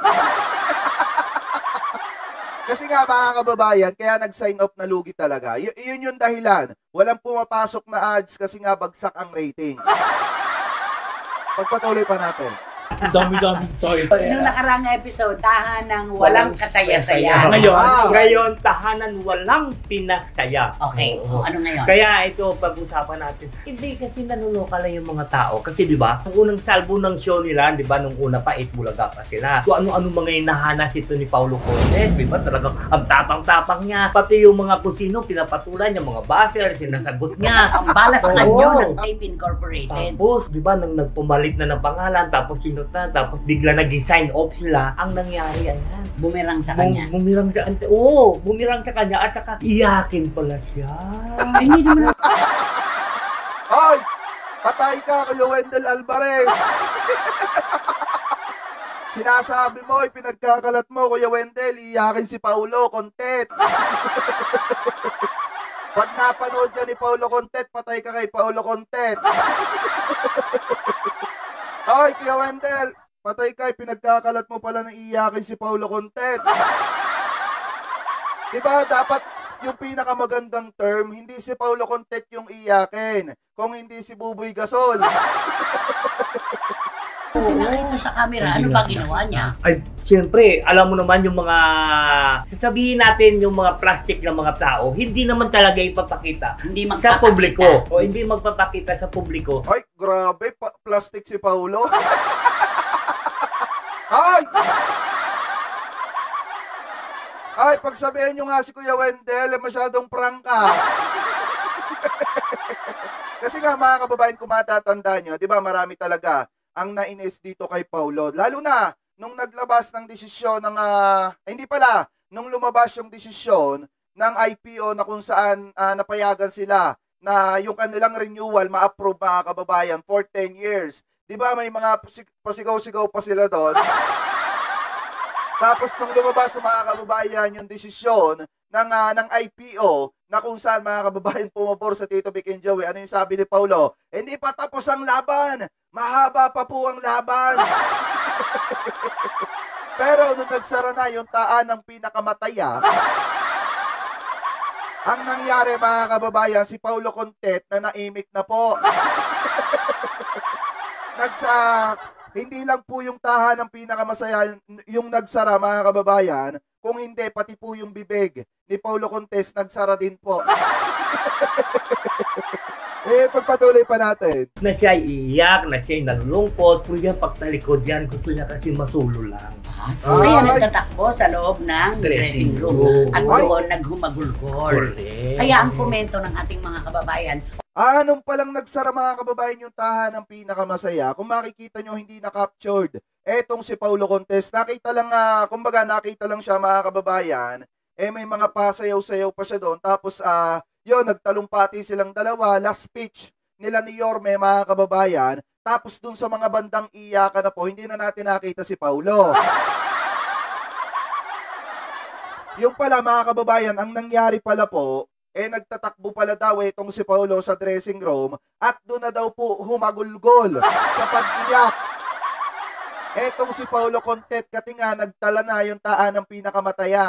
Kasi nga mga kababayan, kaya nag-sign off na lugi talaga. Y- yun yung dahilan. Walang pumapasok na ads kasi nga bagsak ang ratings. Pagpatuloy pa natin. Ang dami-dami tayo. Nung nakarang episode, tahanang walang kasaya-saya. Ngayon, Wow. ngayon, tahanan walang pinasaya. Okay, Oo. ano ngayon? Kaya ito, pag-usapan natin. Hindi kasi nanuloka lang yung mga tao. Kasi di ba, ang unang salbo ng show nila, di ba, nung una pa, eight Bulaga pa sila. So ano-ano mga inahanas ito ni Paulo Cortez, di ba, talagang ang tapang-tapang niya. Pati yung mga kusino, pinapatulan niya, mga buzzer, sinasagot niya. Ang bala sa Oo. kanyo ng Tape Incorporated. Tapos, di ba, nang nagpumalit na ng pangalan, tapos sinot na, tapos bigla nag-sign off sila, ang nangyari, ayan. Bumerang sa Bum- kanya. bumirang sa kanya. Oo, bumirang sa kanya at saka iyakin pala siya. Ay, hindi naman Ay! Patay ka, Kuya Wendell Alvarez! Sinasabi mo, ipinagkakalat mo, Kuya Wendell, iyakin si Paulo Contet. Pag napanood yan ni Paulo Contet, patay ka kay Paulo Contet. Ay, Kuya Wendell, patay ka, pinagkakalat mo pala na iyakin si Paulo Contet. Diba, dapat yung pinakamagandang term, hindi si Paulo Contet yung iyakin, kung hindi si Buboy Gasol. pinakita sa camera. Ano ba ginawa niya? Ay, siyempre, alam mo naman yung mga, sasabihin natin yung mga plastic ng mga tao, hindi naman talaga ipapakita Hindi sa magpapakita. publiko. O hindi magpapakita sa publiko. Ay, grabe, pa- plastic si Paulo. Ay! Ay, pagsabihin nyo nga si Kuya Wendell, eh, masyadong prangka. Kasi nga mga kababayan, kung matatanda nyo, di ba marami talaga ang nainis dito kay Paulo. Lalo na, nung naglabas ng desisyon ng, ah, eh, hindi pala, nung lumabas yung desisyon ng I P O na kung saan ah, napayagan sila na yung kanilang renewal ma-approve mga kababayan for ten years. Di ba may mga pasig- pasigaw-sigaw pa sila doon? Tapos nung lumabas sa mga kababayan yung desisyon ng, ah, ng I P O na kung saan mga kababayan pumabor sa Tito Vic and Joey, ano yung sabi ni Paulo? Hindi pa tapos ang laban! Mahaba pa po ang laban! Pero nung nagsara na yung taan ng pinakamataya, ang nangyari mga kababayan, si Paulo Contet na naimik na po. Nagsa, hindi lang po yung tahan ng pinakamasaya yung nagsara mga kababayan, kung hindi, pati po yung bibig ni Paulo Contes nagsara din po. Eh, pagpatuloy pa natin. Na siya iiyak, na siya nalulungkot, pero yan pagtalikod yan, gusto niya kasi masulo lang. Kaya Ay. nagtatakbo sa loob ng dressing room. At Ay. doon naghumagulgol. Correct. Kaya ang komento ng ating mga kababayan, Ah, nung palang nagsara mga kababayan yung tahan ng pinakamasaya, kung makikita nyo hindi na-captured, etong si Paulo Contes, nakita lang, ah, kumbaga nakita lang siya mga kababayan, eh may mga pasayaw-sayaw pa siya doon, tapos ah, yun, nagtalumpati silang dalawa, last speech nila ni Yorme mga kababayan, tapos dun sa mga bandang iyakan na po, hindi na natin nakita si Paulo. Yung pala mga kababayan, ang nangyari pala po, eh nagtatakbo pala daw itong si Paulo sa dressing room at doon na daw po humagulgol sa pag-iyak. Etong si Paulo Contet kasi nga nagtala na yung taan ng pinakamataya.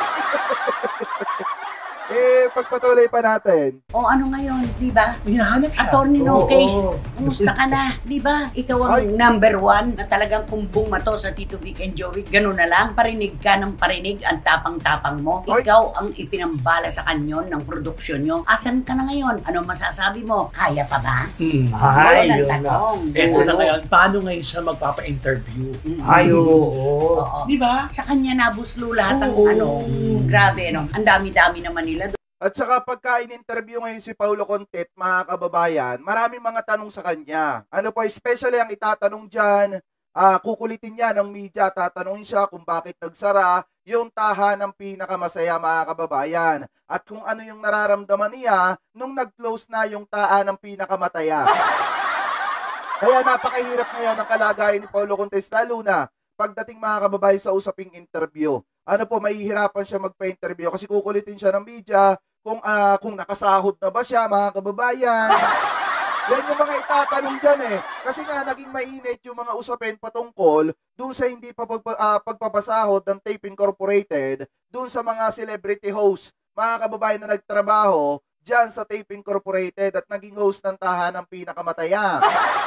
Eh, pagpatuloy pa natin. o ano ngayon, di ba? Hinahanap siya. Attorney no Oo. case. Kumusta ka na? Di ba? Ikaw ang Ay. number one na talagang kumbong mato sa Tito Vic and Joey. Ganun na lang. Parinig ka ng parinig. Ang tapang-tapang mo. Ay. Ikaw ang ipinambala sa kanyon ng produksyon nyo. Asan ka na ngayon? Ano masasabi mo? Kaya pa ba? Hmm. Ay, Yun ang yun na. tanong. Eto na Oo. ngayon, paano ngayon siya magpapa-interview? Mm. Ay, oo. Oo. Di ba? Sa kanya nabuslo lahat ng Oo. ano. Grabe, no? Ang dami-dami naman nila. At saka pagka in-interview ngayon si Paulo Contet, mga kababayan, maraming mga tanong sa kanya. Ano po, especially ang itatanong dyan, uh, kukulitin niya ng media, tatanungin siya kung bakit nagsara yung tahanang pinakamasaya, mga kababayan. At kung ano yung nararamdaman niya nung nag-close na yung tahanang pinakamataya. Kaya napakahirap ngayon ang kalagayan ni Paulo Contes, lalo na pagdating, mga kababayan, sa usaping interview. Ano po, mahihirapan siya magpa-interview kasi kukulitin siya ng media kung uh, kung nakasahod na ba siya, mga kababayan. Yan yung mga itatanong dyan eh. Kasi nga naging mainit yung mga usapin patungkol dun sa hindi pa pagpa, uh, pagpapasahod ng Tape Incorporated, dun sa mga celebrity host, mga kababayan na nagtrabaho dyan sa Tape Incorporated at naging host ng tahanang pinakamataya.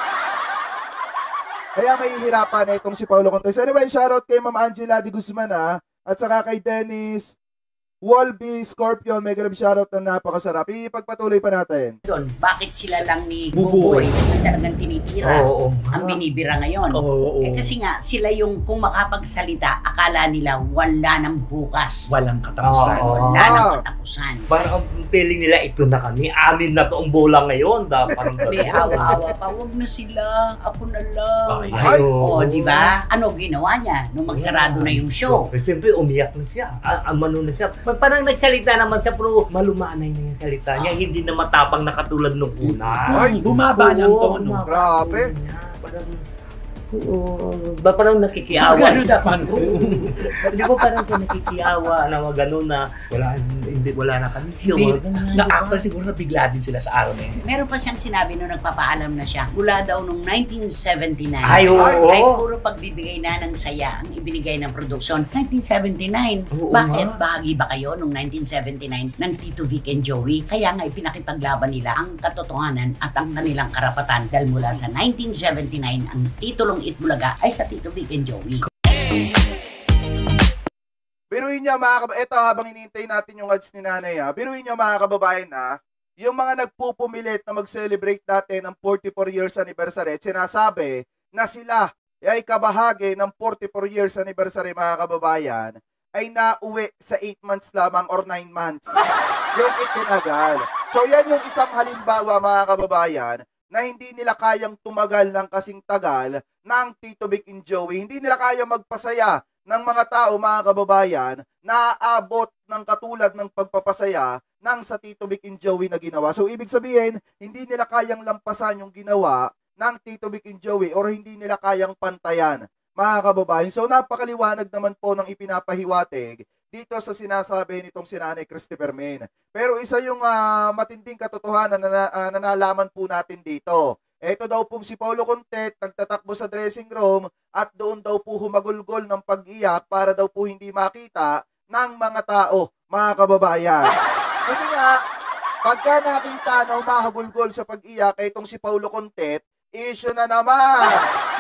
Kaya mahihirapan na itong si Paulo Contes. Anyway, shoutout kay Ma'am Angela de Guzman ah, at saka kay Dennis Wolby Scorpion, mega love shoutout na napakasarap. Ipagpatuloy pa natin. Doon, bakit sila lang ni Buboy Buboy ang talagang tinitira? Oo. Ang binibira ngayon. Oo, oo. Eh kasi nga, sila yung kung makapagsalita, akala nila wala ng bukas. Walang katapusan. Oo. Wala ng Ah. katapusan. Parang ang feeling nila, ito na kami. Amin na to ang bola ngayon. Da, parang May gano'n. awa-awa pa, wag na sila, ako na lang. Ay, Ay, Oo, di ba? Ano ginawa niya nung magsarado na yung show? So, siyempre, umiyak na siya. Ah, amano na siya. Pa- Parang nagsalita naman siya, pero malumanay na yung salita niya. Hindi na matapang na katulad nung una. Ay, bumaba ng Oo, tono. bumaba Grabe. ang tono niya. Parang, oo, ba parang nakikiawa. Ano dapat? Di ba parang siya nakikiawa na mga gano'n na wala, hindi, wala na kami. Hindi, Ganun nga, di ba? na-actor siguro na bigla din sila sa araw na yun. Meron pa siyang sinabi nung nagpapaalam na siya, mula daw nung nineteen seventy-nine. Ay, oo. Ay, puro pagbibigay na ng saya ang ibinigay ng produksyon. nineteen seventy-nine. Oo Bakit? nga. Bahagi ba kayo nung nineteen seventy-nine ng Tito Vic and Joey? Kaya nga ipinakipaglaban nila ang katotohanan at ang kanilang karapatan dahil mula sa nineteen seventy-nine ang titulong Itbulaga ay sa Tito Vic and Joey. Biruin niya, mga kababayan, eto habang hinihintay natin yung ads ni nanay ha, biruin niya, mga kababayan na yung mga nagpupumilit na mag-celebrate natin ng forty-four years anniversary at sinasabi na sila ay kabahagi ng forty-four years anniversary, mga kababayan, ay nauwi sa eight months lamang or nine months yung itinagal. So yan yung isang halimbawa, mga kababayan, na hindi nila kayang tumagal ng kasing tagal ng Tito Vic and Joey. Hindi nila kaya magpasaya ng mga tao, mga kababayan, na aabot ng katulad ng pagpapasaya ng sa Tito Vic and Joey na ginawa. So, ibig sabihin, hindi nila kayang lampasan yung ginawa ng Tito Vic and Joey or hindi nila kayang pantayan, mga kababayan. So, napakaliwanag naman po ng ipinapahiwatig dito sa sinasabi nitong si Nanay Christopher Min. Pero isa yung uh, matinding katotohanan na, uh, na nalaman po natin dito. Ito daw pong si Paulo Contet nagtatakbo sa dressing room at doon daw po humagulgol ng pag-iyak para daw po hindi makita ng mga tao, mga kababayan. Kasi nga, pagka nakita na humahagulgol sa pag-iyak itong si Paulo Contet, issue na naman.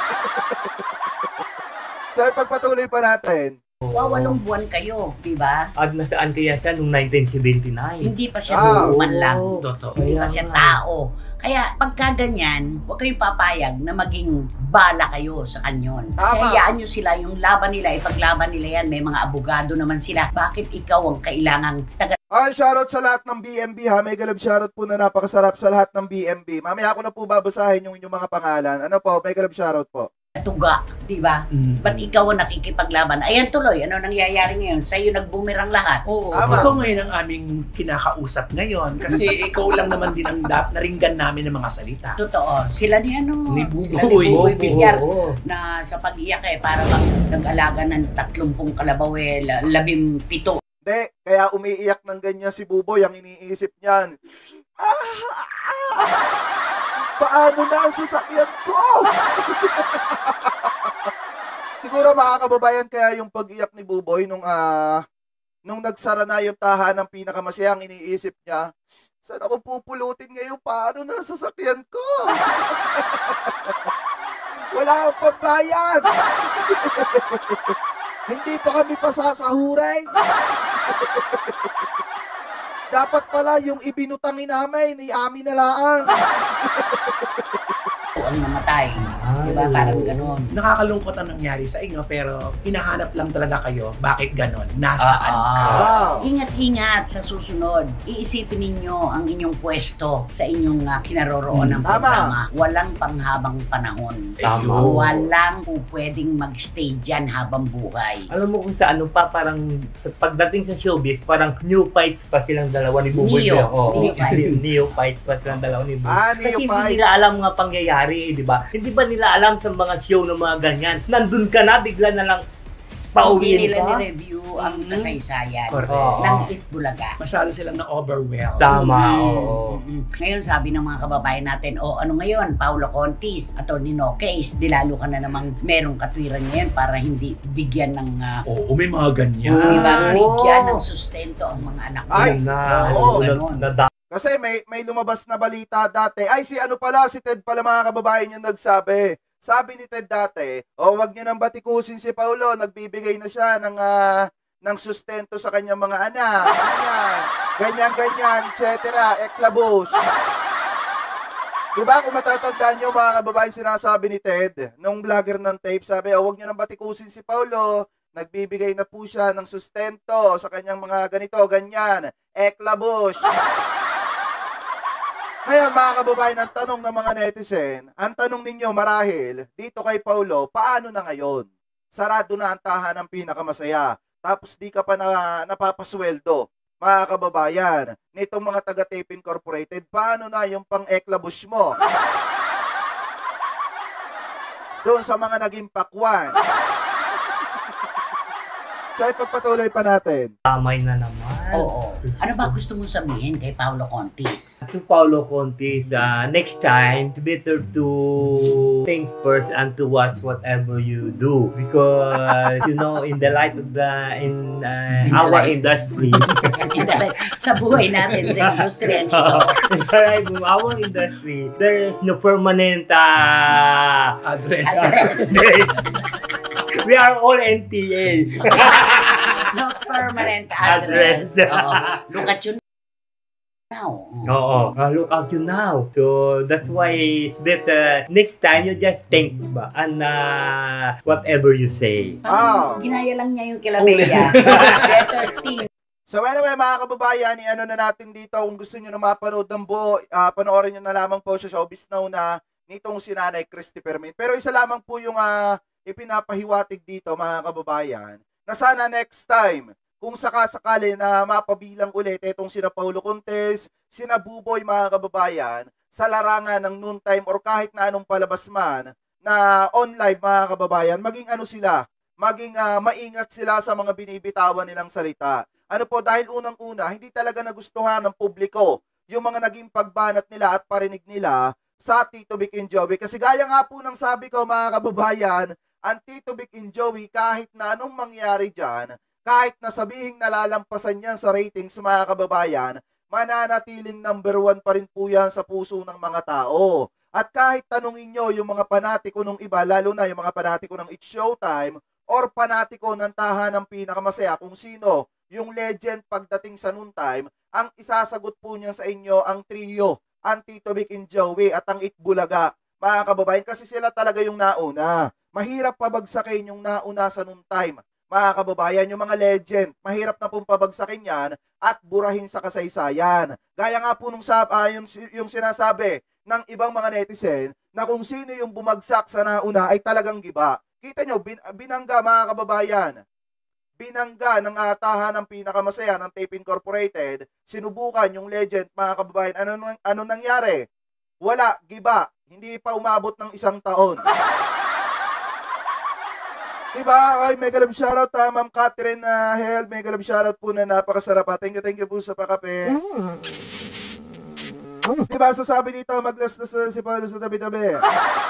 So, pagpatuloy pa natin. Wawalong buwan kayo, di ba? At nasaan kaya siya noong nineteen seventy-nine? Hindi pa siya Ah, man lang. Totoo. Hindi pa Kaya siya nga. tao. Kaya pagka ganyan, huwag kayong papayag na maging bala kayo sa kanyon. Tama. Hayaan nyo sila, yung laban nila, ipaglaban nila yan, may mga abogado naman sila. Bakit ikaw ang kailangang taga Ah, shoutout sa lahat ng B M B ha. Mega love shoutout po na napakasarap sa lahat ng B M B. Mamaya ako na po babasahin yung inyong mga pangalan. Ano po? Mega love shoutout po. tuga, di ba? Mm. Ba't ikaw ang nakikipaglaban? Ayan tuloy, ano nangyayari ngayon? Sa'yo nagbumerang lahat. Oo, Tama. ikaw ngayon ang aming kinakausap ngayon kasi ikaw lang naman din ang dap naringgan namin ng mga salita. Totoo. Sila ni ano? Ni sila Buboy. ni Buboy Villar Oo. na sa pag-iyak eh, para bang nag-alaga ng tatlumpung kalabaw eh, la- labing pito. Hindi, kaya umiiyak ng ganyan si Buboy. Ang iniisip niyan, ah, ah, paano na ang sasakyan ko? Siguro mga kababayan, kaya yung pag-iyak ni Buboy nung ah nung nagsara na yung tahanang pinakamasayang, iniisip niya, saan ako pupulutin ngayon? Paano na ang sasakyan ko? Wala akong pambayad. Hindi pa kami pasasahuray. Dapat pala yung ibinutangin namin, i-amin na lang. ang namatay. Di ba? Parang ganon. Nakakalungkot ang nangyari sa inyo, pero hinahanap lang talaga kayo. Bakit ganon? Nasaan Ah, ka? Wow. Ingat-ingat sa susunod. Iisipin ninyo ang inyong pwesto sa inyong uh, kinaroroonan ng Tama. programa. Walang panghabang panahon. Tama. Ayun. Walang po pwedeng magstay dyan habang buhay. Alam mo kung sa ano pa, parang sa pagdating sa showbiz, parang new fights pa silang dalawa ni Buboy. Neo. Oo, Neophytes. new fights pa silang dalawa ni Buboy. Ah, Kasi hindi neophytes. nila alam mga pangyayari, eh, di ba? Hindi ba nila alam sa mga show ng mga ganyan? Nandun ka na, bigla na lang Hindi pauwiin nila ka. ni-review ang Mhm. kasaysayan Correct. Oo. ng Itbulaga. Masyado silang na-overwhelmed. Tama, Mm, oo. mm. Ngayon sabi ng mga kababayan natin, o ano ngayon, Paulo Contis, Atty. Noques, di lalo ka na namang merong katwiran ngayon para hindi bigyan ng, uh, Oo, may mga ganyan. Oo. di ba, Oo. bigyan ng sustento ang mga anak mo. Ay, Yun na, oo. na, na, na, Kasi may may lumabas na balita dati. Ay, si ano pala, si Ted pala mga kababayan yung nagsabi. Sabi ni Ted dati, o wag niyo nang batikusin si Paulo, nagbibigay na siya ng ah, ng sustento sa kanyang mga anak. Ganyan, ganyan, ganyan, et cetera. Eklabos. Diba kung matatandaan nyo mga kababayan sinasabi ni Ted, nung vlogger ng tape, sabi, o wag niyo nang batikusin si Paulo, nagbibigay na po siya ng sustento sa kanyang mga ganito, ganyan. Eklabos. Ngayon mga kababayan, ang tanong ng mga netizen, ang tanong ninyo marahil, dito kay Paulo, paano na ngayon? Sarado na ang tahanang pinakamasaya, tapos di ka pa na, napapasweldo. Mga kababayan, nitong mga taga-Tape Incorporated, paano na yung pang-eklabus mo? Doon sa mga naging pakwan. So, ipagpatuloy pa natin. tamay na naman. Oo. Ano ba gusto mong sabihin kay Paulo Contis? To Paulo Contis, uh, next time, it's better to think first and to watch whatever you do. Because, you know, in the light of the, in, uh, In the our light. industry, Sa buhay natin, sa industriya nito. in the light of our industry, there is no permanent, uh, Address. Address. we are all N T A. No permanent address. Address. Oo. Look at you now. Oo, uh, look out you now. So that's why it's better next time you just think ba and uh, whatever you say. Parang Ah. ginaya lang niya yung kilabeya. Better think. So anyway mga kababayan, i-ano na natin dito, kung gusto nyo na mapanood ng buo, uh, panoorin nyo na lamang po sa Showbiz Now na nitong si Nanay Christy Permin. Pero isa lamang po yung uh, ipinapahiwatig dito mga kababayan, na sana next time, kung sakasakali na mapabilang ulit itong sina Paulo Contis, sina Buboy mga kababayan, sa larangan ng noontime or kahit na anong palabas man na on live mga kababayan, maging ano sila, maging uh, maingat sila sa mga binibitawan nilang salita. Ano po, dahil unang-una, hindi talaga nagustuhan ng publiko yung mga naging pagbanat nila at parinig nila sa Tito Vic and Joey. Kasi gaya nga po ng sabi ko mga kababayan, ang Tito Vic and Joey kahit na anong mangyari dyan, kahit na sabihing nalalampasan yan sa ratings mga kababayan, mananatiling number one pa rin po yan sa puso ng mga tao. At kahit tanungin nyo yung mga panatiko ng iba, lalo na yung mga panatiko ng It's Showtime or panatiko ng tahanang pinakamasaya kung sino yung legend pagdating sa noontime, ang isasagot po niyan sa inyo ang trio, ang Tito Vic and Joey at ang Itbulaga, mga kababayan, kasi sila talaga yung nauna. Mahirap pabagsakin yung nauna sa noontime, mga kababayan, yung mga legend, mahirap na pong pabagsakin yan at burahin sa kasaysayan. Gaya nga po nung sab uh, yung, yung sinasabi ng ibang mga netizen na kung sino yung bumagsak sa nauna ay talagang giba. Kita nyo, bin, binangga mga kababayan, binangga ng atahan ng pinakamasaya ng Tape Incorporated, sinubukan yung legend mga kababayan, ano, ano nangyari? Wala, giba, hindi pa umabot ng isang taon. Diba? Ay, mega love shoutout ha, Ma'am Catherine uh, Hel, mega love shoutout po na napakasarap ha. Thank you, thank you po sa pakape. Diba, sasabi dito, maglas na sa si Paulo sa tabi-tabi.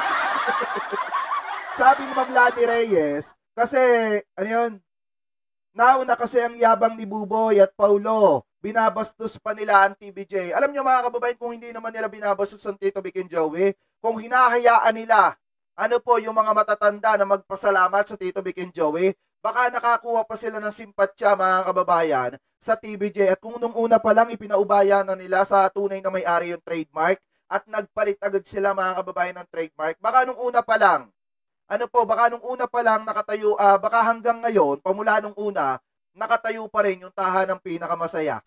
Sabi ni Ma'am Lati Reyes, kasi, ano yun, nauna kasi ang yabang ni Buboy at Paulo, binabastos pa nila ang T V J. Alam nyo mga kababayan, kung hindi naman nila binabastos ang Tito Vic and Joey, kung hinahayaan nila, ano po yung mga matatanda na magpasalamat sa Tito Vic and Joey, baka nakakuha pa sila ng simpatya mga kababayan sa T V J. At kung nung una pa lang ipinaubaya na nila sa tunay na may-ari yung trademark, at nagpalit agad sila mga kababayan ng trademark. Baka nung una pa lang, ano po, baka nung una pa lang nakatayo, ah, baka hanggang ngayon, pamula nung una, nakatayo pa rin yung tahanang pinakamasaya.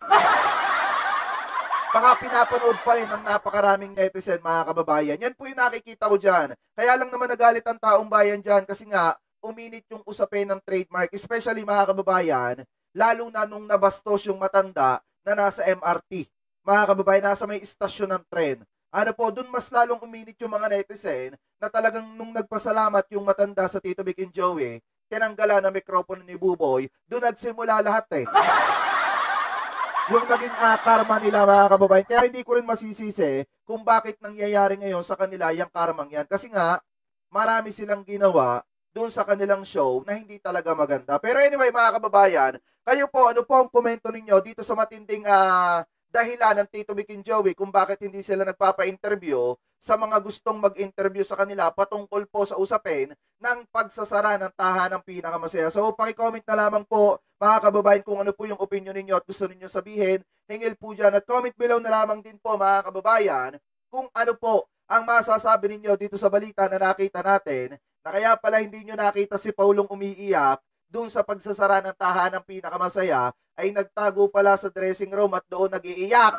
Baka pinapanood pa rin ng napakaraming netizen mga kababayan. Yan po yung nakikita ko dyan. Kaya lang naman nagalit ang taong bayan dyan kasi nga, uminit yung usapin ng trademark, especially mga kababayan, lalo na nung nabastos yung matanda na nasa M R T. Mga kababayan, nasa may istasyon ng tren. Ano po, dun mas lalong uminit yung mga netizen na talagang nung nagpasalamat yung matanda sa Tito Vic and Joey, tinanggalan na mikropono ni Buboy, dun nagsimula lahat eh. Yung naging uh, karma nila mga kababayan. Kaya hindi ko rin masisisi kung bakit nangyayari ngayon sa kanila yung karmang yan. Kasi nga, marami silang ginawa doon sa kanilang show na hindi talaga maganda. Pero anyway mga kababayan, kayo po, ano po ang komento ninyo dito sa matinding uh, dahilan ng Tito Vic and Joey kung bakit hindi sila nagpapa-interview sa mga gustong mag-interview sa kanila patungkol po sa usapin ng pagsasara ng tahanang pinakamasaya. So, pakicomment na lamang po mga kababayan kung ano po yung opinion ninyo at gusto ninyo sabihin. Hingil po dyan at comment below na lamang din po mga kababayan kung ano po ang masasabi ninyo dito sa balita na nakita natin na kaya pala hindi nyo nakita si Paulong umiiyak doon sa pagsasara ng tahanang pinakamasaya ay nagtago pala sa dressing room at doon nag-iiyak.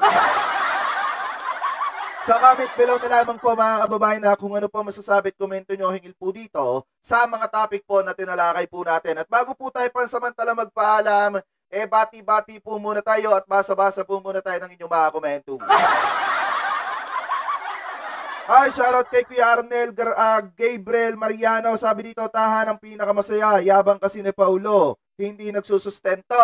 Sa comment below na lamang po mga kababayan na kung ano po masasabi at komento nyo hingil po dito sa mga topic po na tinalakay po natin. At bago po tayo pansamantala magpaalam, eh bati-bati po muna tayo at basa-basa po muna tayo ng inyong mga komento. Hi, shoutout kay Kuya Arnel uh, Gabriel Mariano. Sabi dito, tahan ang pinakamasaya. Yabang kasi ni Paulo. Hindi nagsusustento.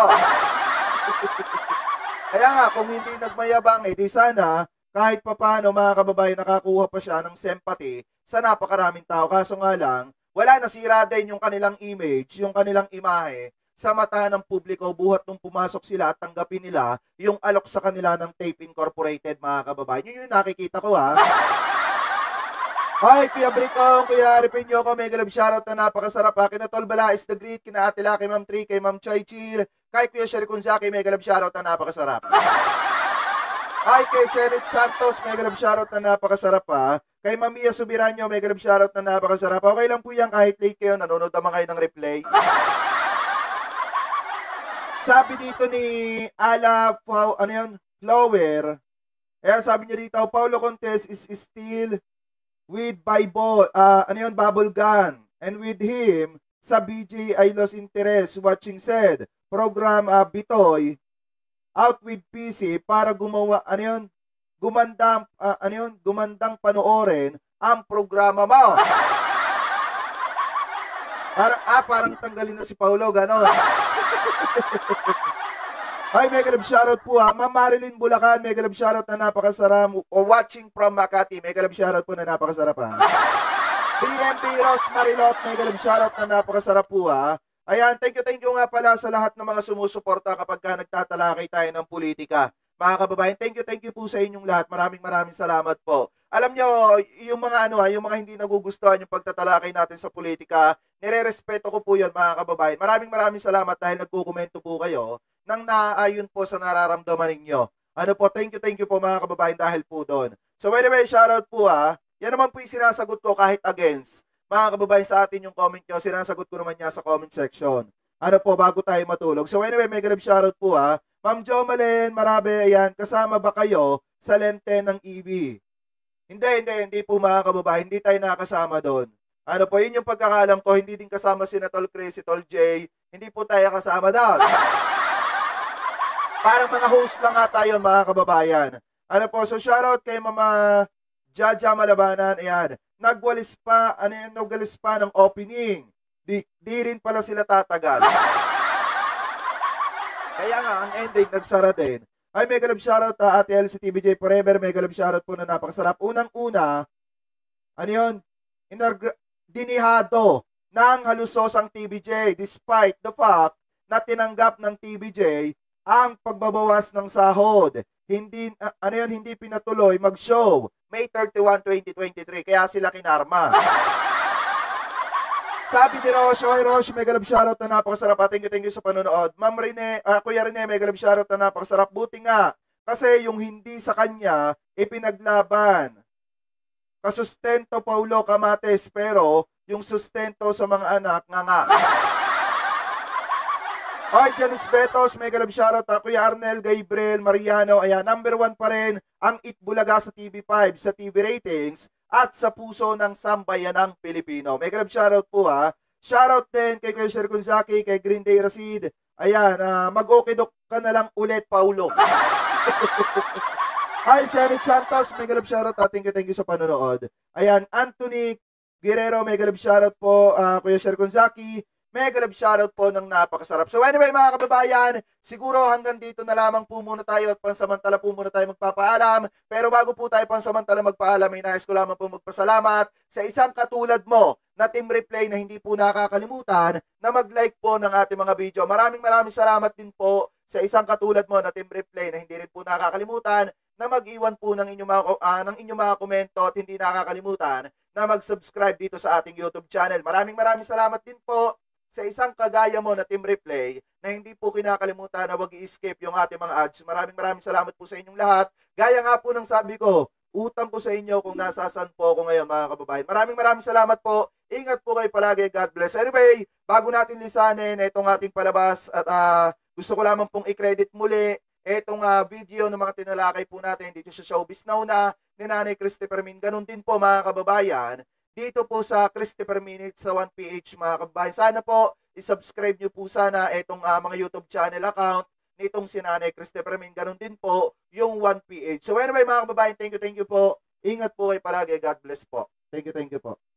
Kaya nga, kung hindi nagmayabang, eh di sana, kahit papano mga kababayan, nakakuha pa siya ng sympathy sa napakaraming tao. Kaso nga lang, wala, nasira din yung kanilang image, yung kanilang imahe sa mata ng publiko buhat nung pumasok sila at tanggapin nila yung alok sa kanila ng Tape Incorporated mga kababayan. Yun yung nakikita ko ha. Hi, Kuya Bricong, Kuya Ripinyo ko, mega love shoutout na napakasarap ha. Kina Tol Bala is the great, kina Ate La, kay Ma'am Tri, kay Ma'am Choy Cheer, kay Kuya Sherry Kunzaki, mega love shoutout na napakasarap. Hi, kay Senate Santos, mega love shoutout na napakasarap ha. Kay Ma'am Mia Subiranyo, mega love shoutout na napakasarap. Okay lang po yan kahit late kayo, nanonood naman kayo ng replay. Sabi dito ni Ala, ano yun, Flower, ayan sabi niya dito, Paulo Contes is still with Bible, uh, ano yun, bubble gun. And with him, sa B J I lost interest watching said program uh, Bitoy out with P C para gumawa, ano yun, gumandang, uh, ano yun, gumandang panoorin ang programa mo. Para, ah, parang tanggalin na si Paulo, gano'n. Hi, mega love shoutout po ha. Ma'am Marilyn Bulacan, mega love shoutout na napakasarap. O watching from Makati, mega love shoutout po na napakasarap ha. B M P Ross Marilot, mega love shoutout na napakasarap po ha. Ayan, thank you, thank you nga pala sa lahat ng mga sumusuporta kapag ka nagtatalakay tayo ng politika. Mga kababayan, thank you, thank you po sa inyong lahat. Maraming maraming salamat po. Alam nyo, yung mga ano ha, yung mga hindi nagugustuhan yung pagtatalakay natin sa politika, nire-respeto ko po yun mga kababayan. Maraming maraming salamat dahil nagkukomento po kayo nang naaayon po sa nararamdaman ninyo. Ano po, thank you, thank you po mga kababayan dahil po doon. So anyway, shoutout po ha. Yan naman po yung sinasagot ko kahit against. Mga kababayan sa atin yung comment nyo, sinasagot ko naman niya sa comment section. Ano po, bago tayo matulog. So anyway, mega love shoutout po ha. Ma'am Jo Malen, Marabe, ayan, kasama ba kayo sa lente ng E V? Hindi, hindi, hindi po mga kababayan, hindi tayo nakasama doon. Ano po, yun yung pagkakalam ko, hindi din kasama si Tol Chris, si Tol Jay, hindi po tayo kasama doon. Parang mga host lang nga tayo mga kababayan. Ano po, so shoutout kay Mama Jaja Malabanan, ayan. Nagwalis pa, ano yung nagwalis pa ng opening. Di, di rin pala sila tatagal. Kaya nga, ang ending, nagsara din. Ay, mega love shoutout uh, Ate L C T V J Forever, mega love shoutout po na napakasarap. Unang-una, ano yun? Inar- dinihado ng halusosang T V J despite the fact na tinanggap ng T V J ang pagbabawas ng sahod. Hindi, uh, ano yun, hindi pinatuloy mag-show May thirty-first, twenty twenty-three. Kaya sila kinarma. Sabi ni Rosh, oy Rosh, mega love shoutout na napakasarap. Thank you, thank you sa panonood. Ma'am Rene, uh, Kuya Rene, mega love shoutout na napakasarap. Buti nga, kasi yung hindi sa kanya, ipinaglaban Kasustento Paulo Kamates, pero yung sustento sa mga anak nga nga. Okay, Janice Betos, mega love shoutout. Uh, Kuya Arnel, Gabriel, Mariano. Ayan, number one pa rin ang Itbulaga sa T V five, sa T V ratings, at sa puso ng sambayanang Pilipino. Mega love shoutout po ha. Shoutout din kay Kuya Sher Kunzaki, kay Green Day Racid. Ayan, uh, mag-okidok ka na lang ulit, Paulo. Hi, Senate Santos, mega love shoutout. Uh, thank you, thank you sa panonood. Ayan, Anthony Guerrero, mega love shoutout po. Uh, Kuya Sher Kunzaki, mega love shoutout po ng napakasarap. So anyway mga kababayan, siguro hanggang dito na lamang po muna tayo at pansamantala po muna tayo magpapaalam. Pero bago po tayo pansamantala magpaalam, ay nais ko lamang po magpasalamat sa isang katulad mo na Team Replay na hindi po nakakalimutan na mag-like po ng ating mga video. Maraming maraming salamat din po sa isang katulad mo na Team Replay na hindi rin po nakakalimutan na mag-iwan po ng inyong mga, uh, ng inyong mga komento at hindi nakakalimutan na mag-subscribe dito sa ating YouTube channel. Maraming maraming salamat din po sa isang kagaya mo na Team Replay na hindi po kinakalimutan na wag i-skip yung ating mga ads. Maraming maraming salamat po sa inyong lahat. Gaya nga po ng sabi ko, utang ko sa inyo kung nasasan po ako ngayon mga kababayan. Maraming maraming salamat po. Ingat po kayo palagi. God bless. Anyway, bago natin lisanin itong ating palabas at uh, gusto ko lamang pong i-credit muli itong uh, video ng mga tinalakay po natin dito sa Showbiz Now na ni Nanay Christopher Min. Ganun din po mga kababayan dito po sa Christopher Minute sa one P H mga kababayan. Sana po i-subscribe nyo po sana itong uh, mga YouTube channel account nitong si Nanay Christopher Min. Ganun din po yung one P H. So anyway mga kababayan, thank you, thank you po. Ingat po kayo palagi. God bless po. Thank you, thank you po.